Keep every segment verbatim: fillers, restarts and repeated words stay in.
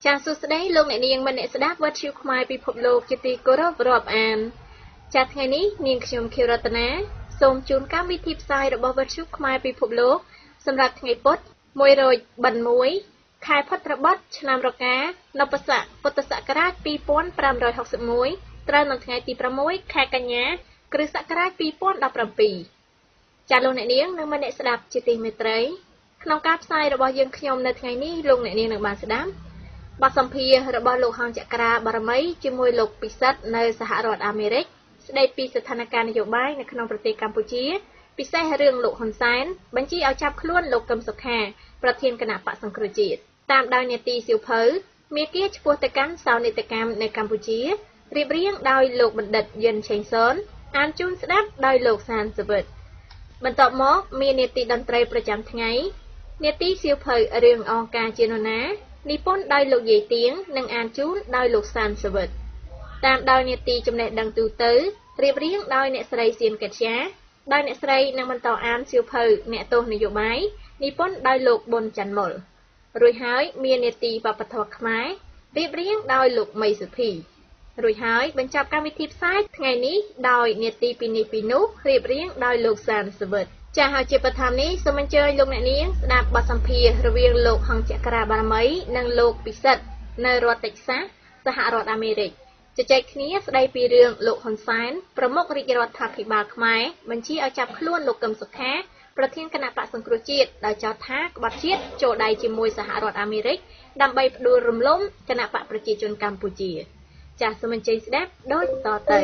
ចាសសួស្តីលោកអ្នកនាងមនៈស្ដាប់វត្តឈូខ្មែរពិភពលោកជាទីគោរពរាប់អានចាសថ្ងៃនេះនាងខ្ញុំខៀវរតនាសូមជូនកម្មវិធីផ្សាយរបស់វត្តឈូខ្មែរពិភពលោកសម្រាប់ថ្ងៃពុធមួយរោចបិណ្ឌមួយខែភទ្របទឆ្នាំរកានពស័កពុទ្ធសករាជពីរពាន់ប្រាំរយហកសិបមួយត្រូវនៅថ្ងៃទីប្រាំមួយខែកញ្ញាគ្រិស្តសករាជពីរពាន់ដប់ប្រាំពីរចាសលោកអ្នកនាងនិងមនៈស្ដាប់ជាទីមេត្រីក្នុងការផ្សាយរបស់យើងខ្ញុំនៅថ្ងៃនេះលោកអ្នកនាងនឹងបានស្ដាប់បទសម្ភាសន៍របស់លោកហងចក្រាបារមីជាមួយលោកពិសិដ្ឋនៅសហរដ្ឋអាមេរិកស្ដីពីស្ថានភាពនយោបាយនៅក្នុងប្រទេសកម្ពុជាពិសេសរឿងលោកហ៊ុនសែនបញ្ជាឲ្យចាប់ខ្លួនលោកកឹមសុខាប្រធានគណៈបក្សសង្គ្រោះជាតិតាមដោយនីតិសៀវភៅមាគ៌ាឆ្ពោះទៅកាន់សោនិតកម្មនៅកម្ពុជារៀបរៀងដោយលោកបណ្ឌិតយិនឆេងសុនអានជូនស្ដាប់ដោយលោកសានសវិតបន្ទាប់មកមាននីតិតន្ត្រីប្រចាំថ្ងៃនីតិសៀវភៅរឿងអង្ការជានរណានិពន្ធដោយលោកយាយទៀងនិងអានជូនដោយលោកសានសវិតតាមដោយនីតិចំណេះដឹងទូទៅរៀបរៀងដោយអ្នកស្រីសៀនកេតជាដោយអ្នកស្រីនឹងបន្តអានសៀវភៅអ្នកទោសនយោបាយនិពន្ធដោយលោកប៊ុនច័ន្ទមុលរួចហើយមាននីតិវប្បធម៌ខ្មែររៀបរៀងដោយលោកមីសុភីរួចហើយបញ្ចប់កម្មវិធីផ្សាយថ្ងៃនេះដោយនីតិពីនេះពីនោះរៀបរៀងដោយលោកសានសវិតចា៎ហើយជាបឋមនេះសូមអញ្ជើញលោកអ្នកនាងស្ដាប់បទសម្ភាសន៍រវាងលោកហងចក្រាបារមីនិងលោកពិសិដ្ឋនៅរដ្ឋតិចសាសសហរដ្ឋអាមេរិកជជែកគ្នាស្ដីពីរឿងលោកហ៊ុនសែនប្រមុខរាជរដ្ឋាភិបាលខ្មែរបញ្ជាឲ្យចាប់ខ្លួនលោកកឹមសុខាប្រធានគណៈបក្សសង្គ្រោះជាតិដោយចោទថាក្បត់ជាតិចូលដៃជាមួយសហរដ្ឋអាមេរិកដើម្បីផ្ដួលរំលំគណៈបកប្រជាជនកម្ពុជាចាសសូមអញ្ជើញស្ដាប់ដូចតទៅ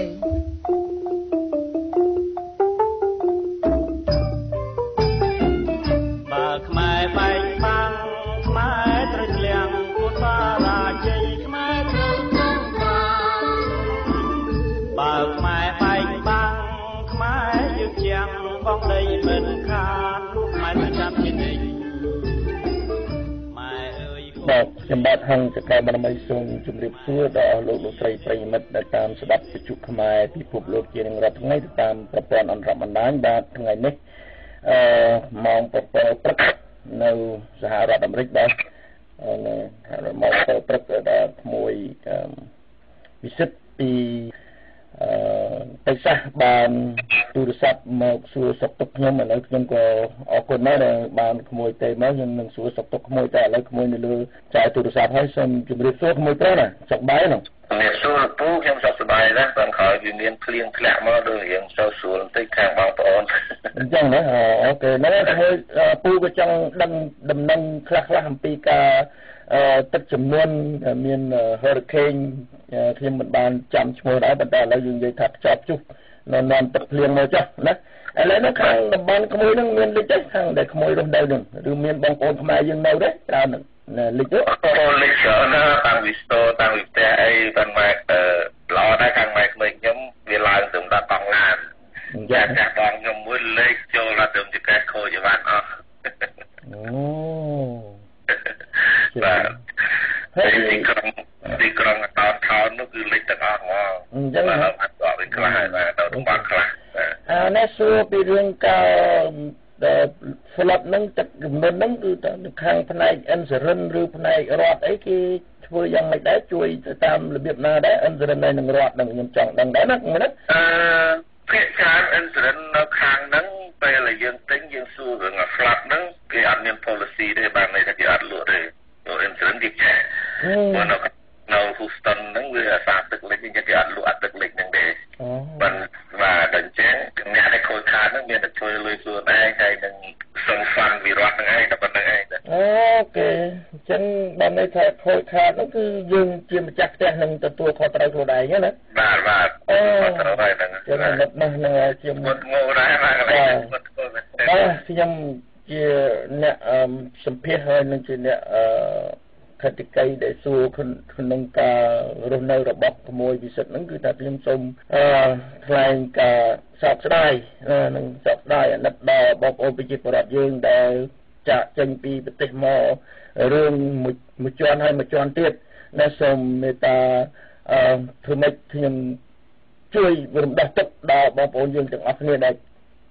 ខ្មែរបែកបាំងខ្មែរត្រូវឆ្លៀងពួនបារាជ័យខ្មែរត្រូវសង្គ្រាមបើខ្មែរបែកបាំងខ្មែរយើងជាងបងដីមិនខានខ្មែរប្រចាំជានិច្ចម៉ែអើយបាទខ្ញុំបាទហងចក្រាបារមីសូមជម្រាបសួរដល់លោកលោកស្រីប្រិយមិត្តដែលតាមស្ដាប់វិទ្យុខ្មែរពិភពលោកជារៀងរាល់ថ្ងៃតាមប្រព័ន្ធអន្តរបណ្ដាញបាទថ្ងៃនេះអឺម៉ោងប្រហែលព្រឹកនៅសហរដ្ឋអាមេរិកដែរនៅមកព្រឹកដល់ក្មួយវិសិទ្ធពីអឺទៅសាសបានទូរស័ព្ទមកសួរសុខទុក្ខខ្ញុំឥឡូវខ្ញុំក៏អរគុណណាស់ដែលបានក្មួយទេមកខ្ញុំនឹងសួរសុខទុក្ខក្មួយតែឥឡូវក្មួយនៅលើចាយទូរស័ព្ទហើយសូមជម្រាបសួរក្មួយប្រុសណាសុខបាយណាជំរាបសួរលោកពូខ្ញុំសុខសប្បាយណាស់តាមក្រោយវាមានភ្លៀងធ្លាក់មកដូចរៀងចូលស្រួលបន្តិចខាងបងប្អូនអញ្ចឹងណាអូខេហ្នឹងហើយពូក៏ចង់ដឹងដំណឹងខ្លះខ្លះអំពីការទឹកចំនួនមាន hurricane ខ្ញុំមិនបានចាំឈ្មោះដែរប៉ុន្តែឥឡូវយើងនិយាយថាខ្ចប់ជុះនៅនាំទឹកភ្លៀងមកចុះណាឥឡូវហ្នឹងខាងតំបន់ក្មួយហ្នឹងមានលិចទេខាងដែលក្មួយរស់នៅហ្នឹងឬមានបងប្អូនខ្មែរយើងនៅទេច្រើនហ្នឹងលិចទេអូលិចច្រើនណាស់តាំងពីស្ទរតាំងពីផ្ទះអីបានមកល្អដែរខាងម៉ែក្មេងខ្ញុំវាឡើងទៅដល់តង់ឡានចាចាស់បងខ្ញុំមួយលេខចូលដល់ទៅជាកែខូចអីវ៉ាន់អស់អូបាទហើយទីក្រុងទីក្រុងតោនថោននោះគឺលេខទាំងអស់ហ្មងអញ្ចឹងបាទអត់ក៏វាខ្លះបាទទៅតំបន់ខ្លះអានេះសួរពីរឿងការដែល flood ហ្នឹងទឹកចំនួនហ្នឹងគឺទៅខាងផ្នែក Insurance ឬផ្នែករដ្ឋអីគេធ្វើយ៉ាងម៉េចដែរជួយទៅតាមរបៀបណាដែរ Insurance នៅនឹងរដ្ឋហ្នឹងខ្ញុំចង់ដឹងដែរណាណាអឺភាគច្រើន Insurance នៅខាងហ្នឹងពេលដែលយើងទិញយើងសួររឿង flood ហ្នឹងគេអត់មាន policy ទេបានន័យថាគេអត់លក់ទេព្រោះ Insurance គេចែកព្រោះនៅនៅ Houston ហ្នឹងវាអាសាទឹកលិចគេគេអត់លក់អាទឹកលិចហ្នឹងទេបានបាទដល់ចឹងអ្នកដែលខូចខាតហ្នឹងមានតែជួយលុយខ្លួនឯងហើយនឹងសង្សានវិរដ្ឋហ្នឹងឯងតែប៉ុណ្្នឹងឯងអូខេអញ្ចឹងបានន័យថាខូចខាតហ្នឹងគឺយើងជាម្ចាស់ផ្ទះនឹងទទួលខុសត្រូវខ្លួនឯងណាបាទបាទអូត្រូវហើយហ្នឹងចឹងនិតណាស់ហ្នឹងជាមុតងោដែរបាទបាទខ្ញុំជាអ្នកសម្ភាសហើយនឹងជាអ្នកអឺខតិកៃដែលសួរក្នុងការរស់នៅរបស់ក្មួយវិសិទ្ធហ្នឹងគឺថាខ្ញុំសូមអឺថ្លែងការសោកស្ដាយនឹងសោកស្ដាយអាណិតដល់បងប្អូនប្រជាពលរដ្ឋយើងដែលចាក់ចេញពីប្រទេសមករឿងមួយជាន់ហើយមួយជាន់ទៀតដែលសូមមេត្តាអឺធ្វើម៉េចខ្ញុំជួយរំដោះទុក្ខដល់បងប្អូនយើងទាំងអស់គ្នាដែល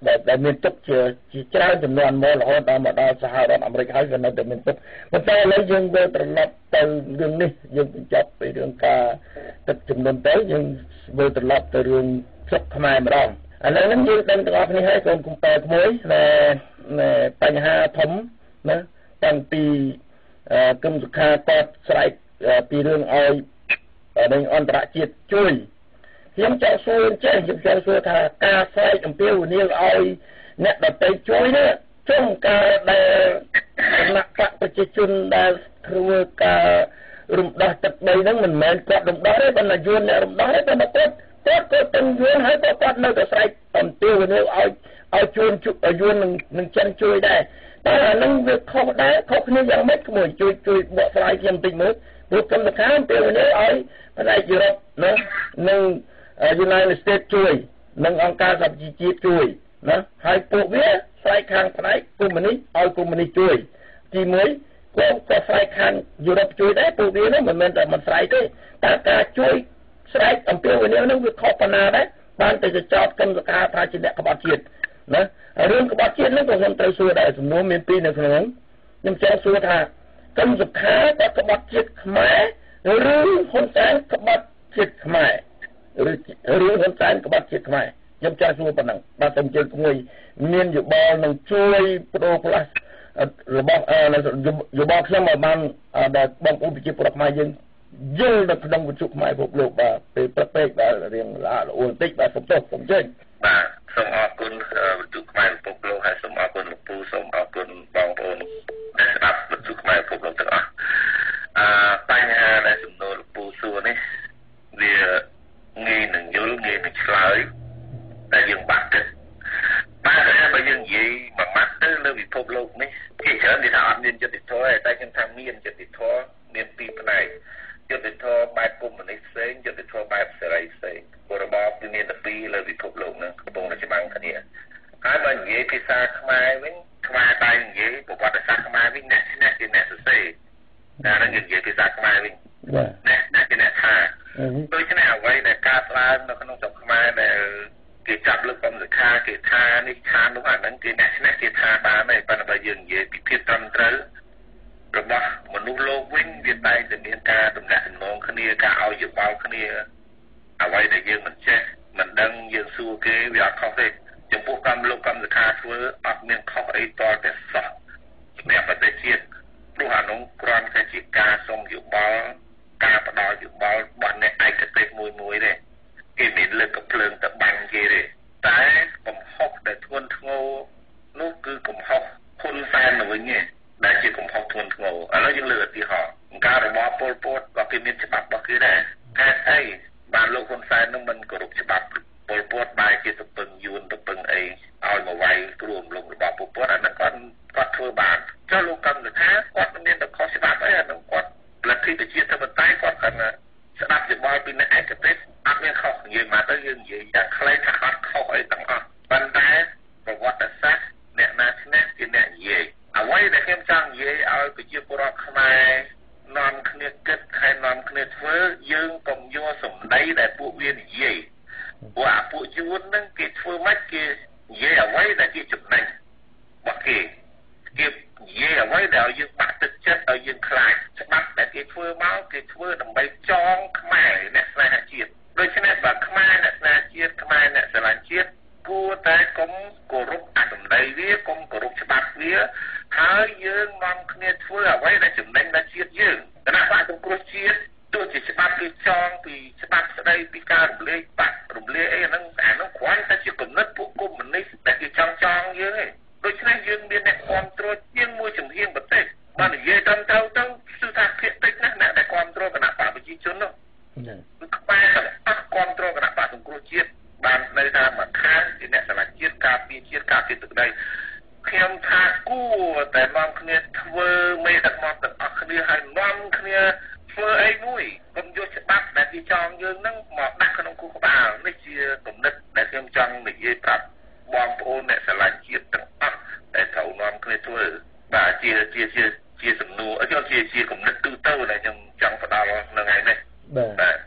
ដែលមានទុកជាជាច្រើនចំនួនមករហូតដល់មកដល់សហរដ្ឋអាមេរិកហើយក៏នៅតែមានទុកប៉ុន្តែឥឡូវយើងវិលត្រឡប់ទៅរឿងនេះយើងបញ្ចប់ពីរឿងការទឹកចំនួនទៅយើងវិលត្រឡប់ទៅរឿងស្រុកខ្មែរម្ដងឥឡូវនេះយើងដឹងទាំងអស់គ្នាហើយកូនកំពែក្មួយនៅបញ្ហាធំណាតាំងពីគឹមសុខាគាត់ស្រែកពីរឿងឲ្យនឹងអន្តរជាតិជួយខ្ញុំចង់សួរចេះខ្ញុំចង់សួរថាការស្រែកអំពាវនាវឲ្យអ្នកដទៃជួយនេះជុំការដែលគណៈបកប្រជាជនដែលធ្វើការរំដោះទឹកដីហ្នឹងមិនមែនគាត់រំដោះទេប៉ុន្តែយួនអ្នករំដោះទេប៉ុន្តែគាត់គាត់ក៏ទាំងយួនហើយក៏គាត់នៅតែស្រែកអំពាវនាវឲ្យឲ្យជួយយួននឹងនឹងចិនជួយដែរតែអានឹងវាខុសដែរខុសគ្នាយ៉ាងម៉េចក្មួយជួយជួយបកស្រាយខ្ញុំតិចមើលព្រោះកម្មការអំពាវនាវឲ្យផ្នែកយុរ៉ុបណានិង United States ជួយនិងអង្គការសហជីវជាតិជួយណាហើយពួកវាស្រែកខាងផ្នែកកុម្មុយនីសឲ្យកុម្មុយនីសជួយទីមួយគាត់ក៏ស្រែកខាងយុរ៉ុបជួយដែរពួកវានោះមិនមែនតែមិនស្រែកទេតែការជួយស្រែកអំពាវនាវនោះវាខុសប៉ុណ្ណាដែរបានតែចោទកម្មការថាជាអ្នកក្បត់ជាតិណារឿងក្បត់ជាតិនោះក៏ខ្ញុំត្រូវសួរដែរសំណួរមានពីរនៅក្នុងខ្ញុំចង់សួរថាកម្មសុខាតែក្បត់ជាតិខ្មែរឬហ៊ុនសែនក្បត់ជាតិខ្មែរឬរឿងហ៊ុនសែនក្បត់ជាតិខ្មែរខ្ញុំចង់សួរប៉ុណ្ណឹងបាទតែជើងគួយមានយោបល់នឹងជួយបដូរផ្លាស់របស់យោបល់ខ្ញុំឲ្យបានដល់បងប្អូនប្រជាពលរដ្ឋខ្មែរយើងយល់នៅក្នុងវិទ្យុខ្មែរពិភពលោកបាទពេលព្រឹកពេកបាទរៀងល្អល្អបន្តិចបាទសូមទោសសូមជើញបាទសូមអរគុណវិទ្យុខ្មែរពិភពលោកហើយសូមអរគុណលោកពូសូមអរគុណបងប្អូនដែលស្ដាប់វិទ្យុខ្មែរពិភពលោកទាំងអស់អឺបញ្ហាដែលសំណួរលោកពូសួរនេះវាងាយនឹងយល់ងាយនឹងឆ្លើយតែយើងបាក់ទឹកបាទបើយើងនិយាយមួយម៉ាត់ទៅលើពិភពលោកនេះគេច្រើននិយាយថាអត់មានយុត្តិធម៌តែខ្ញុំថាមានយុត្តិធម៌មានពីរផ្នែកយុត្តិធម៌បែបកុម្មុយនីសផ្សេងយុត្តិធម៌បែបសេរីផ្សេងពលរបបគឺមានតែពីរលើពិភពលោកហ្នឹងកំពុងតែច្បាំងគ្នាហើយបើនិយាយភាសាខ្មែរវិញខ្មែរតែនិយាយប្រវត្តិសាស្ត្រខ្មែរវិញអ្នកអ្នកជាអ្នកសរសេរតែនឹងនិយាយភាសាខ្មែរវិញអ្នកអ្នកជាអ្នកថាដូច្នេះអ្វីដែលការស្ដារនៅក្នុងស្រុកខ្មែរដែលគេចាប់លើកកម្មសិក្ខាគេថានេះថានោះអាហ្នឹងគេអ្នកអ្នកគេថាបានហើយប៉ុន្តែបើយើងនិយាយពីភាពត្រឹមត្រូវរបស់មនុស្សលោកវិញវាតែងតែមានការទំនាក់ទំនងគ្នាការឲ្យយោបល់គ្នាអ្វីដែលយើងមិនចេះមិនដឹងយើងសួរគេវាអត់ខុសទេចំពោះកម្មលោកកម្មសិក្ខាធ្វើអត់មានខុសអីតតែសោះសម្រាប់ប្រទេសជាតិព្រោះអានោះគ្រាន់តែជាការសុំយោបល់ការផ្ដល់យោបល់របស់អ្នកឯកទេសមួយមួយទេគេមានលើកកំភ្លើងទៅបាញ់គេទេតែកំហុសដែលធ្ងន់ធ្ងរនោះគឺកំហុសហ៊ុនសែនទៅវិញទេដែលជាកំហុសធ្ងន់ធ្ងរឥឡូវយើងលើកឧទាហរណ៍ការរបស់ពលពតក៏គេមានច្បាប់របស់គេដែរហេតុអីបានលោកហ៊ុនសែននឹងមិនគោរពច្បាប់ពលពតបែរជាទៅពឹងយួនទៅពឹងអីឲ្យមកវាយគ្រូរំលងរបស់ពលពតអាហ្នឹងគាត់គាត់ធ្វើបានចុះលោកកម្មសិក្ខាគាត់មិនមានទៅខុសច្បាប់អីអាហ្នឹងគាត់លទ្ធិប្រជាធិបតេយ្យគាត់គាត់ស្ដាប់យោបល់ពីអ្នកឯកទេសអត់មានខុសនិយាយមកទៅយើងនិយាយយ៉ាងខ្លីថាអត់ខុសអីទាំងអស់ប៉ុន្តែប្រវត្តិសាស្ត្រអ្នកណាឈ្នះជាអ្នកនិយាយអ្វីដែលខ្ញុំចង់និយាយឲ្យប្រជាពលរដ្ឋខ្មែរនាំគ្នាគិតហើយនាំគ្នាធ្វើយើងកុំយកសម្ដីដែលពួកវានិយាយព្រោះអាពួកយួនហ្នឹងគេធ្វើម៉េចគេនិយាយអ្វីដែលជាចំណេញរបស់គេគេនិយាយអ្វីដែលឲ្យយើងបាក់ទឹកចិត្តឲ្យយើងខ្លាចច្បាប់ដែលគេធ្វើមកគេធ្វើដើម្បីចងខ្មែរអ្នកស្នេហាជាតិដូច្នេះបើខ្មែរអ្នកស្នេហាជាតិខ្មែរអ្នកស្រឡាញ់ជាតិគួរតែកុំគោរពអសម្ដីវាកុំគោរពច្បាប់វាហើយយើងនាំគ្នាធ្វើអ្វីដែលចំណេញដល់ជាតិយើងគណៈបកសង្គ្រោះជាតិទោះជាច្បាប់គេចងពីច្បាប់ស្ដីពីការរំលាយបាក់រំលាយអីហ្នឹងអានោះគ្រាន់តែជាគំនិតពួកកុម្មុយនីសដែលគេចង់ចងយើងឯងដូច្នេះយើងមានអ្នកគ្រប់គ្រងជាងមួយចំហៀងប្រទេសបើនិយាយតាមទៅទៅគឺថាភាគតិចណាស់អ្នកដែលគ្រប់គ្រងគណៈបកប្រជាជននោះគឺខ្មែរទាំងអស់គ្រប់គ្រងគណៈបកសង្គ្រោះជាតិបាននៅថាមួយខាងជាអ្នកស្រឡាញ់ជាតិការពារជាតិការពារទឹកដីខ្ញុំថាគួរតែនាំគ្នាធ្វើមេដឹកនាំទាំងអស់គ្នាហើយនាំគ្នាធ្វើអីមួយកុំយកច្បាប់ដែលគេចងយើងហ្នឹងមកដាក់ក្នុងគូក្បាលនេះជាគំនិតដែលខ្ញុំចង់និយាយប្រាប់បងប្អូនអ្នកស្រឡាញ់ជាតិទាំងអស់ដែលត្រូវនាំគ្នាធ្វើបាទជាជាជាជាសំណួរអញ្ចឹងជាជាគំនិតទូទៅដែលខ្ញុំចង់ផ្ដល់នៅថ្ងៃនេះបាទ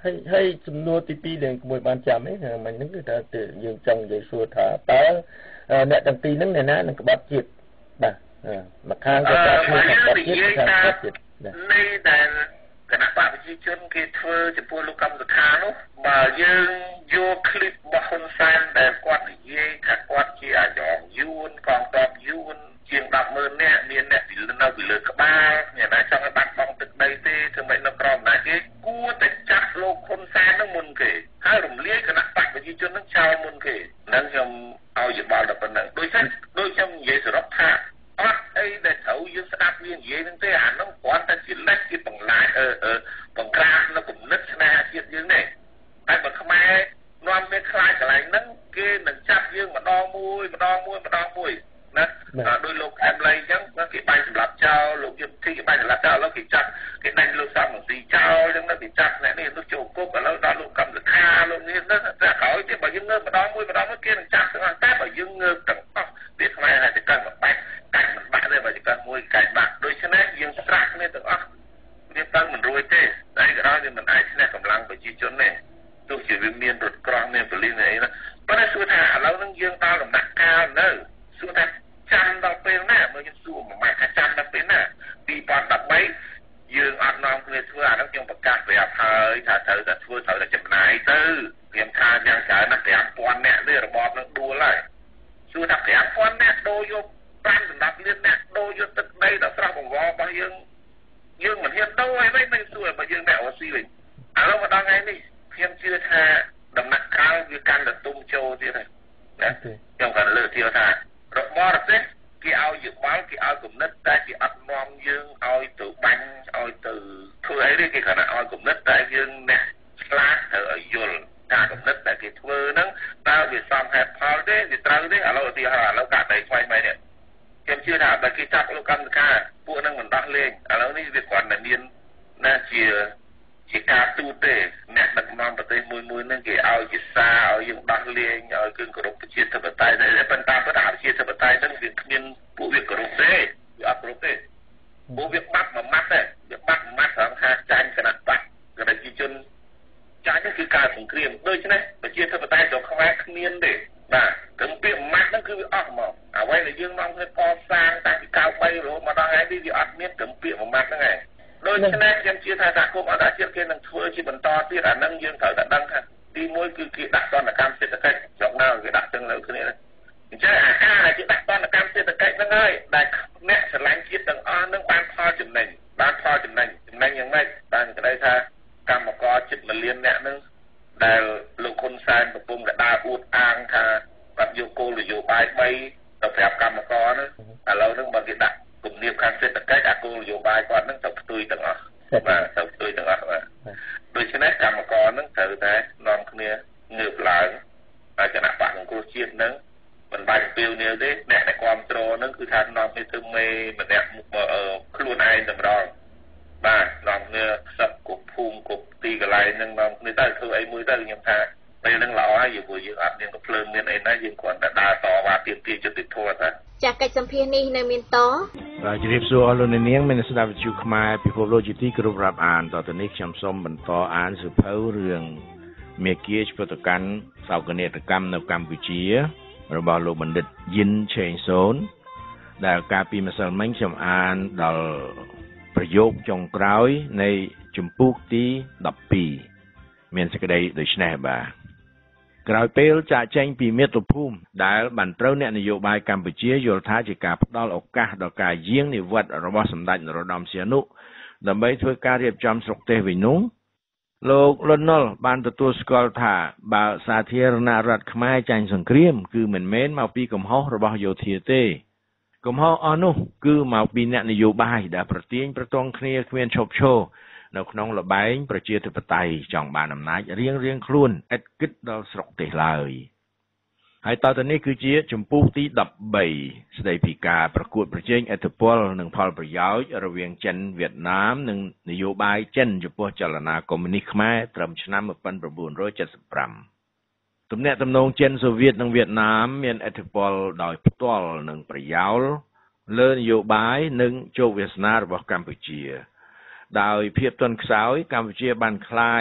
ហើយហើយចំនួនទីពីរដែលគួរបានចាំហ្នឹងមិនហ្នឹងគឺថាយើងចង់និយាយសួរថាតើអ្នកទាំងពីរហ្នឹងអ្នកណានឹងក្បត់ជាតិបាទមកខាងក៏ថាក្បត់ជាតិថាក្បត់ជាតិនេះដែលគណៈបព្វជិជនគេធ្វើចំពោះលោកកម្មសខានោះបើយើងយកคลิปរបស់ហ៊ុនសែនដែលគាត់និយាយថាគាត់ជាអាយ៉ងយួនកងទ័ពយួនជាង ដប់ម៉ឺន នាក់មានអ្នកពីនៅពីលើក្បាលអ្នកណាចង់ឲ្យបាត់បង់ទឹកដីទេធ្វើម៉េចនៅក្រោមអំណាចគេគួរតែចាប់លោកហ៊ុនសែននឹងមុនគេហើយរំលាយគណៈបព្វជិជននឹងចោលមុនគេនឹងខ្ញុំឲ្យយោបល់ដល់ប៉ុណ្ណឹងដូចថាដូចខ្ញុំនិយាយសរុបថាអត់អីដែលត្រូវយើងស្ដាប់វានិយាយនឹងទេអានោះគ្រាន់តែជាលេខជាបង្លាយអឺអឺបង្ក្រាបនៅគំនិតស្នេហាជាតិយើងទេតែបើខ្មែរនាំវាខ្លាចកន្លែងហ្នឹងគេនឹងចាប់យើងម្ដងមួយម្ដងមួយម្ដងមួយណាដោយលោកអែមលៃអញ្ចឹងគេបាញ់សម្រាប់ចោលលោកយុទ្ធធីគេបាញ់សម្រាប់ចោលឥឡូវគេចាប់គេដាច់លោកសំរងស៊ីចោលអញ្ចឹងទៅគេចាប់អ្នកនេះនោះចូលគុកឥឡូវដល់លោកកម្មសខាលោកនេះទៅតែក្រោយទៀតបើយើងងើបម្ដងមួយម្ដងមួយគេនឹងចាប់ទាំងអស់តែបើយើងងើបទាំងអស់វាខ្មែរតែកាន់មកបាច់កាច់មិនបាក់ទេបើចង់មួយកាច់បាក់ដូច្នេះយើងស្រាក់គ្នាទាំងអស់វាទៅមិនរួចទេតែក្រោយវាមិនអាចឈ្នះកម្លាំងប្រជាជនទេទោះជាវាមានរថក្រោះមានប៉ូលីសអីណាប៉ុន្តែសួរថាឥឡូវហ្នឹងយើងដល់ដំណាក់កាលនៅសួរថាចាំដល់ពេលណាមើលខ្ញុំសួរមួយម៉ាត់ថាចាំដល់ពេលណាពីរពាន់ដប់បីយើងអត់នាំគ្នាធ្វើអាហ្នឹងខ្ញុំប្រកាសប្រាប់ហើយថាត្រូវតែធ្វើត្រូវតែចំណាយទៅខ្ញុំថាយ៉ាងច្រើនណាស់ប្រាំពាន់នាក់នេះរបបនឹងដួលហើយសួរថាប្រាំពាន់នាក់ដូរយកប្រាំសម្រាប់លានអ្នកដូរយកទឹកដីដល់ស្រស់បង្វល់របស់យើងយើងមិនហ៊ានដូរអីមិនសួរបើយើងអ្នកអូស៊ីវិញឥឡូវមកដល់ថ្ងៃនេះខ្ញុំជឿថាដំណាក់កាលវាកាន់តែទុំចូលទៀតហើយណាខ្ញុំគាត់លើកទៀតថារបបទេគេឲ្យយោបល់គេឲ្យគំនិតតែគេអត់នាំយើងឲ្យទៅបាញ់ឲ្យទៅធ្វើអីទេគេគ្រាន់តែឲ្យគំនិតតែយើងអ្នកឆ្លាតត្រូវឲ្យយល់ការគំនិតដែលគេធ្វើហ្នឹងតើវាសមហេតុផលទេវាត្រូវទេឥឡូវឧទាហរណ៍ឥឡូវកាត់ដីថ្មីថ្មីនេះខ្ញុំជឿថាបើគេចាប់លោកកម្មសខាពួកហ្នឹងមិនដោះលែងឥឡូវនេះវាគ្រាន់តែមានណាជាជាការទូទេអ្នកដឹកនាំប្រទេសមួយមួយហ្នឹងគេឲ្យជាសារឲ្យយើងដោះលែងឲ្យគឺគោរពប្រជាធិបតេយ្យតែប៉ុន្តែតាមប្រជាធិបតេយ្យហ្នឹងវាគ្មានពួកវាគោរពទេវាអត់គោរពទេពួកវាបាត់មួយម៉ាត់ទេវាបាត់មួយម៉ាត់ត្រង់ថាចាញ់គណៈបកប្រជាជនចាញ់ហ្នឹងគឺការសង្គ្រាមដូច្នេះប្រជាធិបតេយ្យស្រុកខ្មែរគ្មានទេបាទគំពាកម៉ាត់ហ្នឹងគឺវាអស់ហ្មងអ្វីដែលយើងនាំគ្នាកសាងតាំងពី九បីរហូតមកដល់ថ្ងៃនេះវាអត់មានគំពាកមួយម៉ាត់ហ្នឹងឯងដូច្នេះខ្ញុំជឿថាសហគមន៍អន្តរជាតិគេនឹងធ្វើជាបន្តទៀតអានឹងយើងត្រូវតែដឹងថាទីមួយគឺគេដាក់ទណ្ឌកម្មសេដ្ឋកិច្ចស្រុកណាគេដាក់ទាំងលើគ្នាអញ្ចឹងអាការដែលគេដាក់ទណ្ឌកម្មសេដ្ឋកិច្ចហ្នឹងហើយដែលអ្នកស្រឡាញ់ជាតិទាំងអស់ហ្នឹងបានផលចំណេញបានផលចំណេញចំណេញយ៉ាងម៉េចបានក្តីថាកម្មករជិតមួយលានអ្នកហ្នឹងដែលលោកហ៊ុនសែនកំពុងតែដើរអួតអាងថាបាត់យកគោលនយោបាយបីទៅប្រាប់កម្មករហ្នឹងឥឡូវហ្នឹងបើគេដាក់គំនាបខាងសេដ្ឋកិច្ចអាគោលនយោបាយគាត់ហ្នឹងទៅផ្ទុយទាំងអស់បាទទៅផ្ទុយទាំងអស់បាទដូច្នេះកម្មករហ្នឹងត្រូវតែនាំគ្នាងើបឡើងហើយគណៈបកសង្គ្រោះជាតិហ្នឹងមិនបាច់ពីវនេះទេអ្នកដែលគ្រប់គ្រងហ្នឹងគឺថានាំគ្នាធ្វើមេម្នាក់ខ្លួនឯងតម្រងបាទនាំគ្នាខ្សឹបគ្រប់ភូមិគ្រប់ទីកន្លែងហ្នឹងនាំគ្នាទៅធ្វើអីមួយទៅខ្ញុំថាពេលហ្នឹងល្អហើយព្រោះយើងអត់មានកំភ្លើងមានអីណាយើងគ្រាន់តែដើរតវ៉ាទាមទារយុត្តិធម៌ទៅចាកិច្ចសម្ភាសន៍នេះនៅមានតបាទជម្រាបសួរអស់លោកអ្នកនាងមានស្ដាប់វិទ្យុខ្មែរពិភពលោកជាទីគោរពរាប់អានតទៅនេះខ្ញុំសូមបន្តអានសៀវភៅរឿងមេគាឆ្ពុតកម្មសោកនាដកម្មនៅកម្ពុជារបស់លោកបណ្ឌិតយិនឆេងសូនដែលកាលពីម្សិលមិញខ្ញុំអានដល់ប្រយោគចុងក្រោយនៃជំពូកទីដប់ពីរមានសេចក្តីដូចនេះបាទក្រោយពេលចាកចេញពីមាតុភូមិដែលបានត្រូវអ្នកនយោបាយកម្ពុជាយល់ថាជាការផ្ដល់ឱកាសដល់ការយាងនិវត្តន៍របស់សម្ដេចនរោត្តមសីហនុដើម្បីធ្វើការរៀបចំស្រុកទេសវិញនោះលោកលន់នល់បានទទួលស្គាល់ថាបើសាធារណរដ្ឋខ្មែរចាញ់សង្គ្រាមគឺមិនមែនមកពីកំហុសរបស់យោធាទេកំហុសអស់នោះគឺមកពីអ្នកនយោបាយដែលប្រទាញប្រទង់គ្នាគ្មានឈប់ឈរនៅក្នុងលបែងប្រជាធិបតេយ្យចង់បានអំណាចរៀងរៀងខ្លួនឥតគិតដល់ស្រុកទេសឡើយហើយតទៅនេះគឺជាចម្ពោះទីដប់បីស្ដីពីការប្រកួតប្រជែងឥទ្ធិពលនិងផលប្រយោជន៍រវាងចិនវៀតណាមនិងនយោបាយចិនចំពោះចលនាកុម្មុយនីសខ្មែរត្រឹមឆ្នាំmột nghìn chín trăm七mươi lămទំនាក់ទំនងចិនសូវៀតនិងវៀតណាមមានឥទ្ធិពលដោយផ្ទាល់និងប្រយោលលើនយោបាយនិងជោគវាសនារបស់កម្ពុជាដោយភាពទន់ខ្សោយកម្ពុជាបានក្លាយ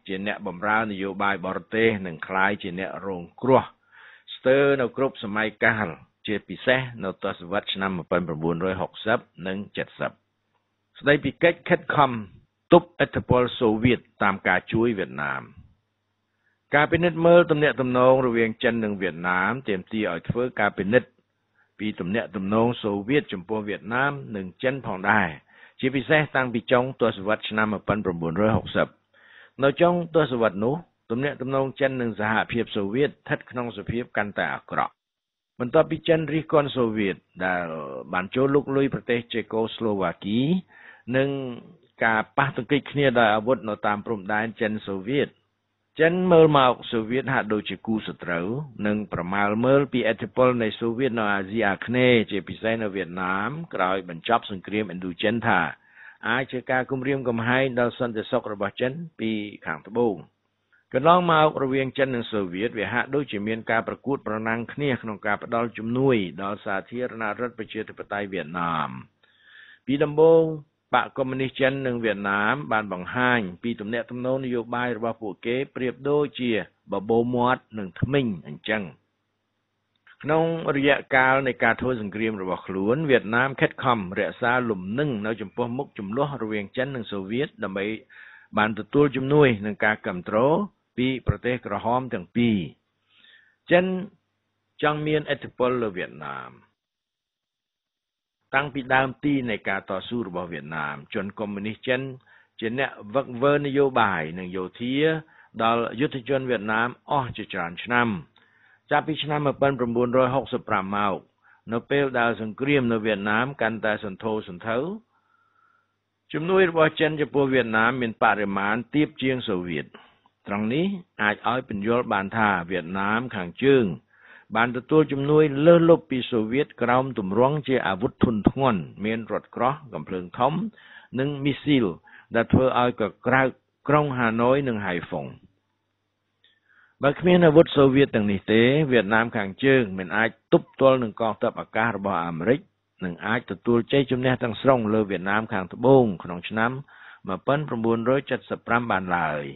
ជាអ្នកបម្រើនយោបាយបរទេសនិងคล้ายជាអ្នករងគ្រោះស្ទើរនៅគ្រប់សម័យកាលជាពិសេសនៅទសវត្សរ៍ឆ្នាំmột nghìn chín trămหกสิบនិងเจ็ดสิบស្ដីពីកិច្ចខិតខំទប់ឥទ្ធិពលសូវៀតតាមការជួយវៀតណាមការពិនិត្យមើលទំនាក់ទំនងរវាងចិននិងវៀតណាមទាមទារឲ្យធ្វើការពិនិត្យពីទំនាក់ទំនងសូវៀតចំពោះវៀតណាមនិងចិនផងដែរជាពិសេសតាំងពីចុងទសវត្សរ៍ឆ្នាំmột nghìn chín trămหกสิบនៅចុងទសវត្សរ៍នោះទំនាក់ទំនងចិននិងសហភាពសូវៀតស្ថិតក្នុងសភាពកាន់តែអាក្រក់បន្ទាប់ពីចិនរិះគន់សូវៀតដែលបានចូលលុកលុយប្រទេសជេកូស្លូវ៉ាគីនិងការប៉ះទង្គិចគ្នាដោយអាវុធនៅតាមព្រំដែនចិនសូវៀតចិនមើលមកសូវៀតហាក់ដូចជាគូសត្រូវនិងប្រមាលមើលពីឥទ្ធិពលនៃសូវៀតនៅអាស៊ីអាគ្នេយ៍ជាពិសេសនៅវៀតណាមក្រោយបញ្ចប់សង្គ្រាមឥណ្ឌូចិនថាអាចជាការគំរាមកំហែងដល់សន្តិសុខរបស់ចិនពីខាងត្បូងកន្លងមករវាងចិននិងសូវៀតវាហាក់ដូចជាមានការប្រកួតប្រណាំងគ្នាក្នុងការផ្ដល់ជំនួយដល់សាធារណរដ្ឋប្រជាធិបតេយ្យវៀតណាមពីដំបូងបកកុម្មុយនីសចិននិងវៀតណាមបានបង្ហាញពីទំនាក់ទំនងនយោបាយរបស់ពួកគេប្រៀបដូចជាបបោមាត់និងធ្មេញអញ្ចឹងក្នុងរយៈកាលនៃការធ្វើសង្គ្រាមរបស់ខ្លួនវៀតណាមខិតខំរក្សាលំនឹងនៅចំពោះមុខចំនួនរវាងចិននិងសូវៀតដើម្បីបានទទួលជំនួយនិងការគាំទ្រពីប្រទេសក្រហមទាំងពីរចិនចង់មានឥទ្ធិពលលើវៀតណាមតាំងពីដើមទីនៃការតស៊ូរបស់វៀតណាមជនកុម្មុយនីសចិនជាអ្នកវឹកវើនយោបាយនិងយោធាដល់យុទ្ធជនវៀតណាមអស់ជាច្រើនឆ្នាំចាប់ពីឆ្នាំmột nghìn chín trămหกสิบห้าមកនៅពេលដែលសង្គ្រាមនៅវៀតណាមកាន់តែសន្ធោសន្ធៅជំនួយរបស់ចិនចំពោះវៀតណាមមានបរិមាណទាបជាងសូវៀតត្រង់នេះអាចឲ្យពន្យល់បានថាវៀតណាមខាងជើងបានទទួលជំនួយលើសលប់ពីសូវៀតក្រោមទម្រង់ជាអាវុធធុនធ្ងន់មានរថក្រោះកំភ្លើងធំនិងមីស៊ីលដែលធ្វើឲ្យកក្រើកក្រុងហាណូយនិងហៃហ្វុងបើគ្មានអាវុធសូវៀតទាំងនេះទេវៀតណាមខាងជើងមិនអាចទប់ទល់នឹងកងទ័ពអាកាសរបស់អាមេរិកនិងអាចទទួលជ័យជំនះទាំងស្រុងលើវៀតណាមខាងត្បូងក្នុងឆ្នាំmột nghìn chín trăm bảy mươi lămបានឡើយ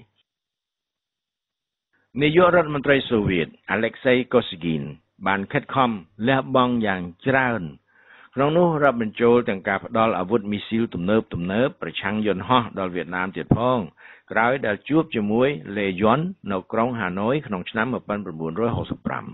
នាយករដ្ឋមន្ត្រីសូវៀត Alexei Kosygin បានខិតខំលះបង់យ៉ាងច្រើនក្នុងនោះរាប់បញ្ចូលទាំងការផ្ដល់អាវុធមីស៊ីលទំនើបទំនើបប្រឆាំងយន្តហោះដល់វៀតណាមទៀតផងក្រោយដែលជួបជាមួយលេយន់នៅក្រុងហាណូយក្នុងឆ្នាំmột nghìn chín trămหกสิบห้า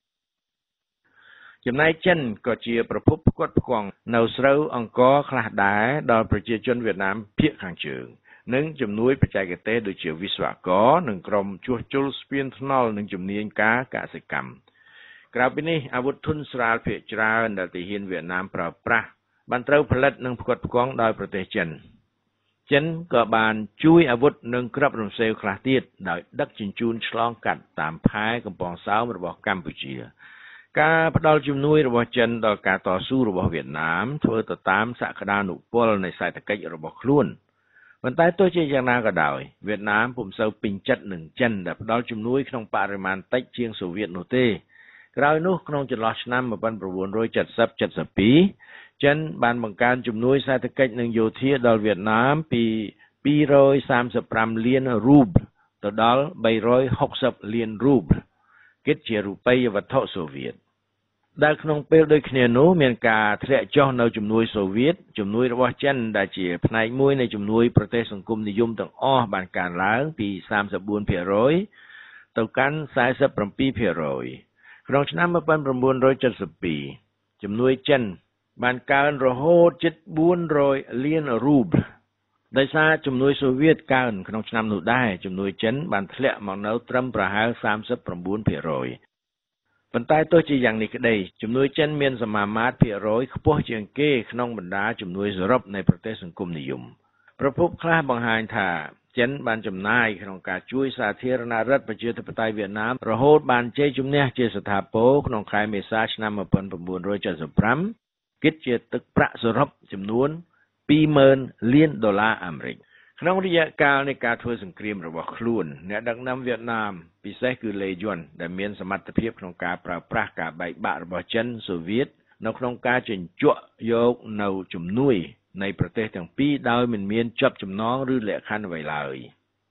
ចំណែកចិនក៏ជាប្រភពផ្គត់ផ្គង់នៅស្រូវអង្ករខ្លះដែរដល់ប្រជាជនវៀតណាមភាគខាងជើងនិងជំនួយបច្ចេកទេសដូចជាវិស្វករនិងក្រុមជួសជុលស្ពានថ្នល់និងជំនាញការកសិកម្មក្រៅពីនេះអាវុធធុនស្រាលភាគច្រើនដែលទាហានវៀតណាមប្រើប្រាស់បានត្រូវផលិតនិងផ្គត់ផ្គង់ដោយប្រទេសចិនចិនក៏បានជួយអាវុធនិងគ្រាប់រំសេវខ្លះទៀតដោយដឹកជញ្ជូនឆ្លងកាត់តាមផែកំពង់សោមរបស់កម្ពុជាការផ្ដល់ជំនួយរបស់ចិនដល់ការតស៊ូរបស់វៀតណាមធ្វើទៅតាមសក្តានុពលនៃសេដ្ឋកិច្ចរបស់ខ្លួនប៉ុន្តែទោះជាយ៉ាងណាក៏ដោយវៀតណាមពុំសូវពេញចិត្តនឹងចិនដែលផ្ដល់ជំនួយក្នុងបរិមាណតិចជាងសូវៀតនោះទេក្រោយនោះក្នុងចន្លោះឆ្នាំmột nghìn chín trăm bảy mươi เจ็ดสิบ จ็ดสิบhaiចិនបានបង្កើនជំនួយសេដ្ឋកិច្ចនិងយោធាដល់វៀតណាមពីពីររយសាមសិបប្រាំលានរូបទៅដល់បីរយហុកសិបលានរូបគិតជារូបិយវត្ថុសូវៀតដែលក្នុងពេលដូចគ្នានោះមានការធ្លាក់ចុះនៅជំនួយសូវៀតជំនួយរបស់ចិនដែលជាផ្នែកមួយនៃជំនួយប្រទេសសង្គមនិយមទាំងអស់បានកើនឡើងពីសាមសិបបួនភាគរយទៅកាន់សែសិបប្រាំពីរភាគរយក្នុងឆ្នាំmột nghìn chín trămเจ็ดสิบhaiជំនួយចិនបានកើនរហូតជិតបួនរយលានរូបដោយសារជំនួយសូវៀតកើនក្នុងឆ្នាំនោះដែរជំនួយចិនបានធ្លាក់មកនៅត្រឹមប្រហែលសាមសិបប្រាំបួនភាគរយប៉ុន្តែទោះជាយ៉ាងនេះក្តីជំនួយចិនមានសមាមាត្រភាគរយខ្ពស់ជាងគេក្នុងបណ្ដាជំនួយសរុបនៃប្រទេសសង្គមនិយមប្រភពខ្លះបង្ហាញថាចិនបានចំណាយក្នុងការជួយសាធារណរដ្ឋប្រជាធិបតេយ្យវៀតណាមរហូតបានជ័យជំនះជាស្ថាពរក្នុងខែមេសាឆ្នាំmột nghìn chín trămเจ็ดสิบห้าគិតជាទឹកប្រាក់សរុបចំនួនពីរម៉ឺនលានដុល្លារអាមេរិកក្នុងរយៈកាលនៃការធ្វើសង្គ្រាមរបស់ខ្លួនអ្នកដឹកនាំវៀតណាមពិសេសគឺលេយន់ដែលមានសមត្ថភាពក្នុងការប្រើប្រាស់ការបែកបាក់របស់ចិនសូវៀតនៅក្នុងការជញ្ជក់យកនៅជំនួយនៃប្រទេសទាំងពីរដោយមិនមានជាប់ចំណងឬលក្ខខណ្ឌអ្វីឡើយ